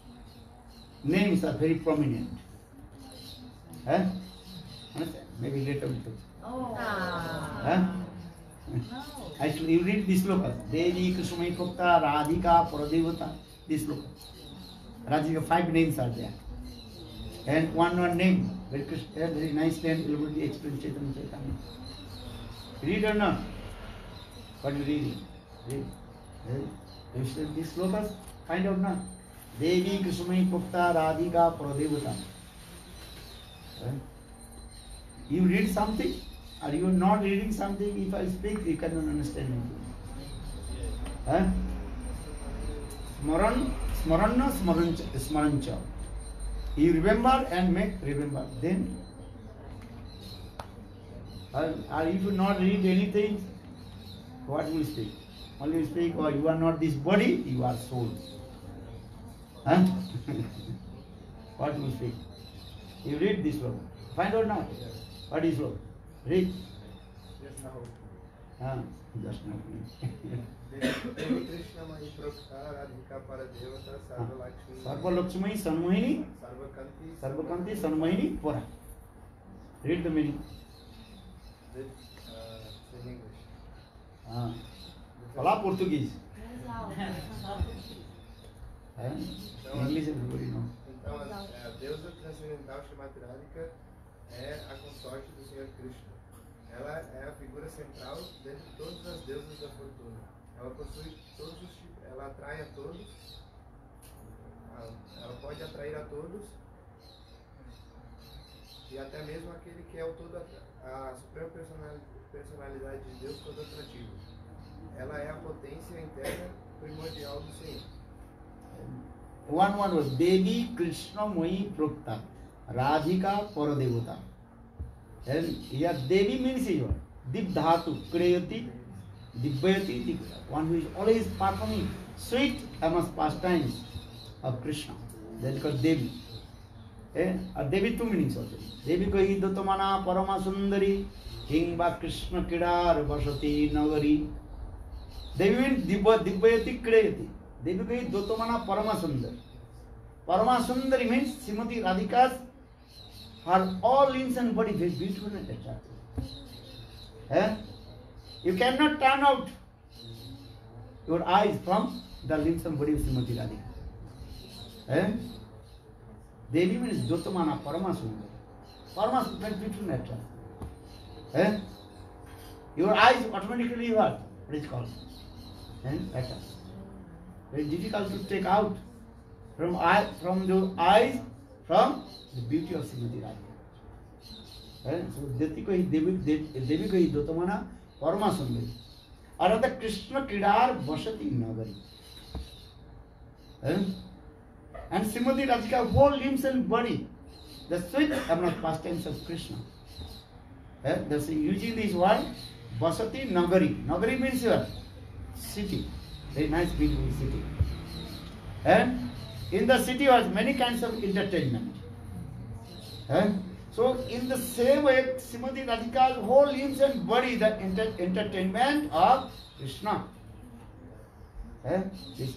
names are very prominent. Understand? Maybe later we talk.
Oh.
Huh? Actually, you read this sloka. Devi Krishnamai Prokta Radhika Paradevata. This sloka. Radhika, five names are there. And one one name. Very, very nice name. It will be explained Chaitanya Charitamrita. Read or not? What you reading? Read. Read. You see these slokas? Find out now. Devi Krishna Pukta Radhika Pradevata. Right? You read something, or you are not reading something, if I speak, you cannot understand anything. Huh? Smaran, smaranna, smarancha, smarancha. You remember and make remember. Then, or, or if you not read anything, what will you speak? Only you speak, oh, you are not this body, you are soul. Huh? What will you speak? You read this one. Find out now. What is love? Read.
Just now.
Ah, just now.
Hare Krishna Mahiprakta Radhika Paradevata Sarva Lakshmi
Sarva Lakshmi Sanmohini
Sarvakanti
Sarvakanti Sanmohini Pura. Read the meaning.
With, uh, in English.
Ah. Fala Portuguese. Eh? English everybody know.
Então, a deusa transcendental Shrimati Radhika é a consorte do Senhor Krishna. Ela é a figura central dentre todas as deusas da fortuna. Ela possui todos os tipos, ela atrai a todos, ela pode atrair a todos e até mesmo aquele que é o todo, a suprema personalidade de Deus todo atrativo. Ela é a potência interna primordial do Senhor.
One one was Devi Krishna Moi Prokta Radhika Paradevata. And here Devi means here Dib Dhatu Kriyati Dibbayati Dibbayati. One who is always performing sweet amongst pastimes of Krishna. That is called Devi. Eh? Or Devi two meanings also. Devi Kahi Dutamana Parama Sundari Hingba Krishna Kidar Vasati Nagari. Devi means Dibbayati Kriyati. Devi Kahi Dutamana Parama Sundari. Parama Sundari means Shrimati Radhika's her all limbs and body very beautiful and attractive. Eh? You cannot turn out your eyes from the limbs and body of Shrimati Radhika. Eh? Devi means Jyotamana Parama Sundari. Parama Sundari very beautiful and attractive. Eh? Your eyes automatically what? What is called? Eh? Better. Very difficult to take out from eye, from your eyes, from the beauty of Shrimati Radhika. Eh? So Devi ko hi Devi Devi ko hi Dotamana Parama Sundari. Arada Krishna Kidar Vasati Nagari. Eh? And Shrimati Radhika whole limbs and body, the sweet amount pastimes of Krishna. Eh? That's using this word Vasati Nagari. Nagari means what? City. Very nice, beautiful city. And in the city was many kinds of entertainment. And so in the same way, Shrimati Radhika's whole limbs and body, the enter entertainment of Krishna. And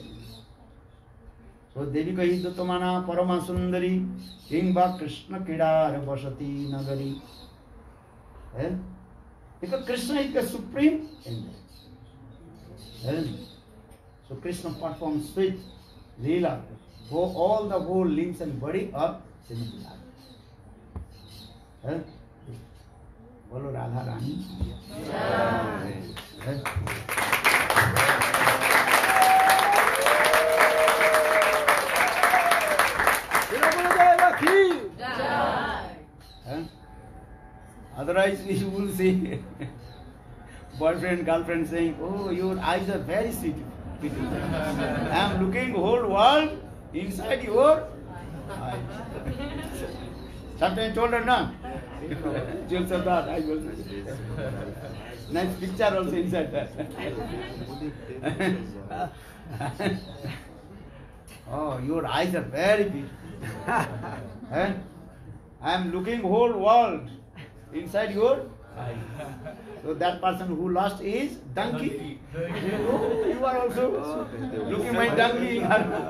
so Devi Kahi Dutamana Parama Sundari Hingba Krishna Kidar Vasati Nagari. And because Krishna is the supreme angel. And so Krishna performs sweet Leela for all the whole limbs and body of Shrimati Radhika. Bolo Radha Rani. Otherwise you will see boyfriend, girlfriend saying, oh, your eyes are very sweet. I am looking whole world inside your eyes. Sometimes told her, no. Jewels of that, I will. Nice picture also inside that. Oh, your eyes are very beautiful. Eh? I am looking whole world inside your eyes. So that person who lost is donkey. Oh, you are also looking my donkey.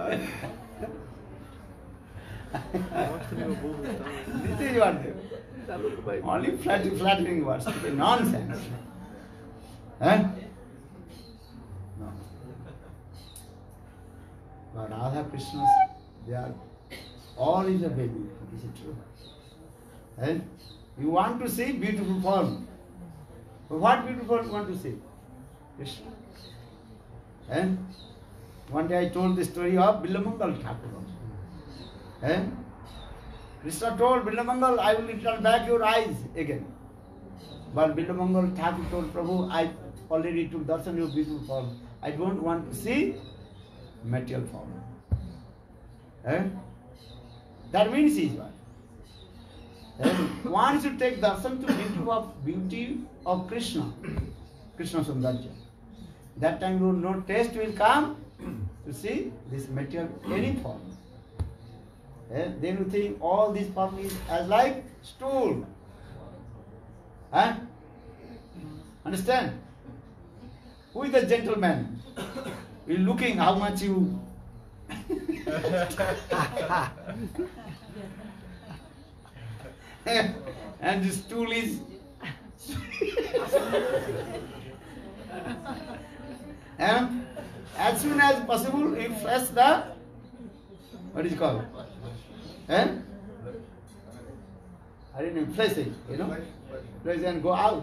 This is what only flattering, flattering words. Nonsense. Eh? No. But Radha Krishnas, they are all is a baby. Is it true? Eh? You want to see beautiful form. But what beautiful you want to see? Krishna. And one day I told the story of Bilamangal Thakur. And Krishna told Bilamangal, I will return back your eyes again. But Bilamangal Thakur told Prabhu, I already took darshan your beautiful form. I don't want to see material form. And that means is what? And one should take darshan to beauty of beauty of Krishna, Krishna Sundarja. That time you no taste will come to see this material any form. And then you think all this form is as like stool. Huh? Understand? Who is the gentleman? You looking how much you and the stool is and as soon as possible you press the what is it called? Eh? I didn't even press it, you know? Press and go out.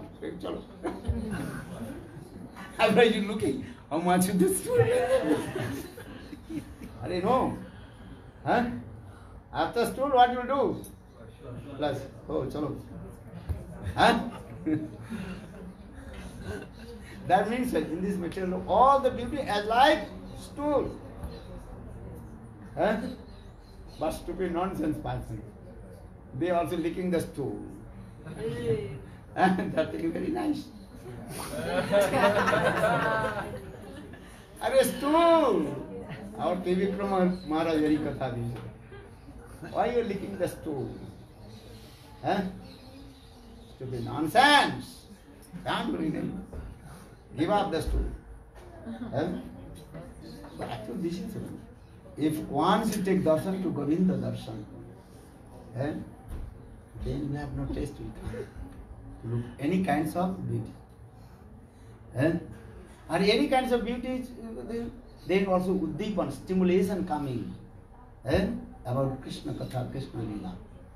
How are you looking? How much is this stool? I don't know. Huh? After stool, what you will do? Plus, oh, chalo. Huh? That means that in this material, all the beauty as like stool. Huh? But stupid nonsense person. They also licking the stool. And that is very nice. Are stool. Our T V Krama Maharaj very katha did. Why are you licking the stool? Huh? Stupid nonsense. Can't do anything. Give up the stool. Huh? But actually this is it. If one should take darshan to Govinda darshan, eh, then you have no taste with it. Look, any kinds of beauty. Eh? Are any kinds of beauty, then also uddipan, stimulation coming. Eh? About Krishna Katha, Krishna Lila.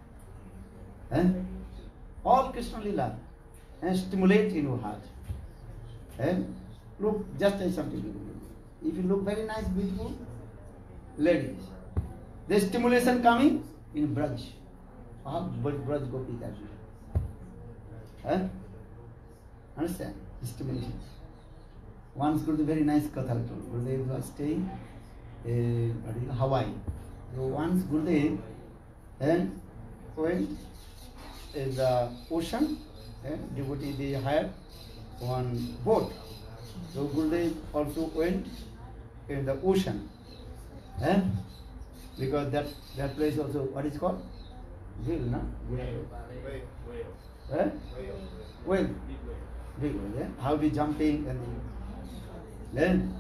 Eh? All Krishna Lila. And stimulate in your heart. Eh? Look, just as something. If you look very nice, beautiful ladies, the stimulation coming in Braj. How Braj Gopi that way. Eh? Understand? Stimulation. Once Gurudev very nice Katha told. Gurudev was staying in Hawaii. So once Gurudev and went in the ocean, and devotee they hired one boat. So Gurudev also went in the ocean. Eh? Because that that place also, what is called? Whale, no? Whale. Eh? Whale. Big whale, eh? How they jumping and then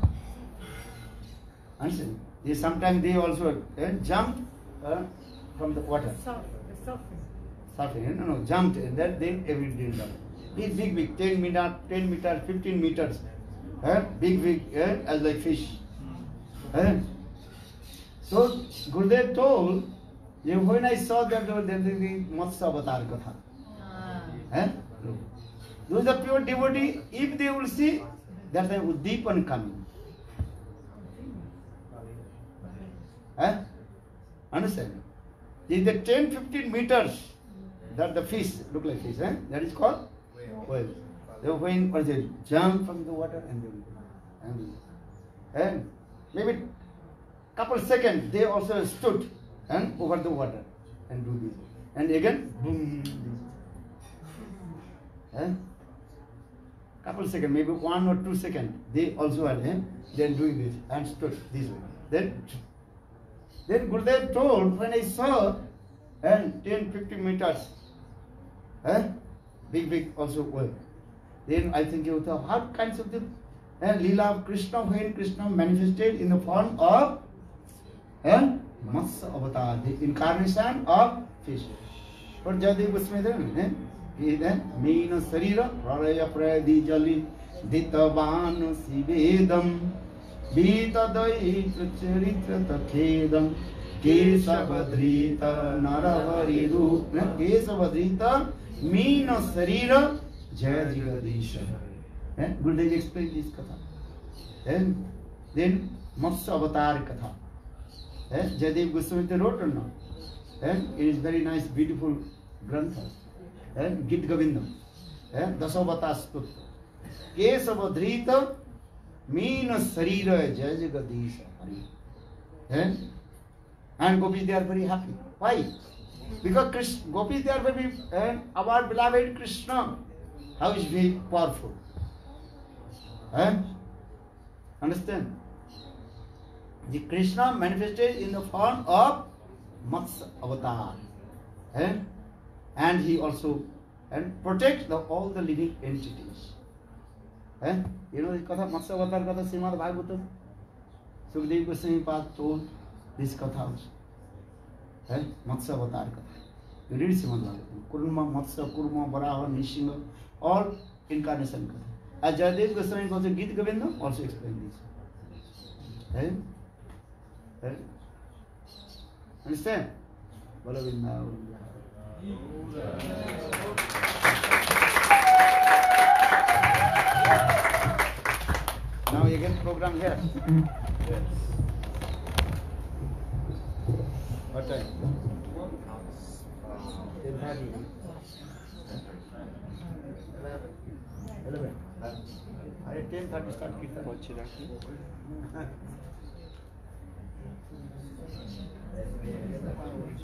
understand? They sometimes they also eh, jumped uh, from the water.
Surfing.
Surfing, no, no, jumped and that they every day done. Big, big, big, ten meter, ten meters, fifteen meters. Eh? Big, big, eh? As like fish. Eh? So Gurudev told, when I saw that there was the Matsya Avatar Katha. Eh? Those are pure devotee, if they will see, that's a Uddipan coming. Eh? Understand? In the ten to fifteen meters, that the fish, look like fish, eh? That is called whale. They when what is it? Jump from the water and they will and, and maybe couple seconds they also stood and over the water and do this. And again, boom. Eh? Couple seconds, maybe one or two seconds, they also are eh? then doing this and stood this way. Then then Gurudev told, when I saw and ten, fifteen meters, eh? big, big also well. Then I think you thought, how kinds of the and Leela of Krishna, when Krishna manifested in the form of and Matsya Avatar, the incarnation of fish. For Jadev Goswami, he then Meena Sarira, Pralaya Pradi Jali, Ditavan Sivedam, Vita Daitra Charitra Takhedam, Kesavadrita Naravari Rup, Kesavadrita, Meena Sarira, Jaya Jigadisha. Gurudev explained this katha. And Then Matsya Avatar Katha. Eh? Jaydev Goswami wrote or not? Eh? It is very nice, beautiful grantha. Eh? Git Govindam. Eh? Dasavata Stut. Kesava Dhrita Meena Sarira Jaya Jagadisha Hari. Eh? And gopis, they are very happy. Why? Because Krishna, gopis, they are very, and our beloved Krishna, how is very powerful. Eh? Understand? The Krishna manifested in the form of Matsya Avatar. Eh? And he also and protects the, all the living entities. Eh? You know the Katha, Matsya Avatar Katha, Srimad Bhagavatam. Sukadeva Goswami Pad told this Katha also. Eh? Matsya Avatar Katha. You read Srimad Bhagavatam. Kurma, Matsya, Kurma, Varaha, Nishinga, all incarnation Katha. As Jayadeva Goswami also Gita Govinda also explain this. Eh? Eh? Understand? Bala Vrindavan. Now you get program here. Yes. What time? ten thirty. eleven. Are ten thirty start kirtan?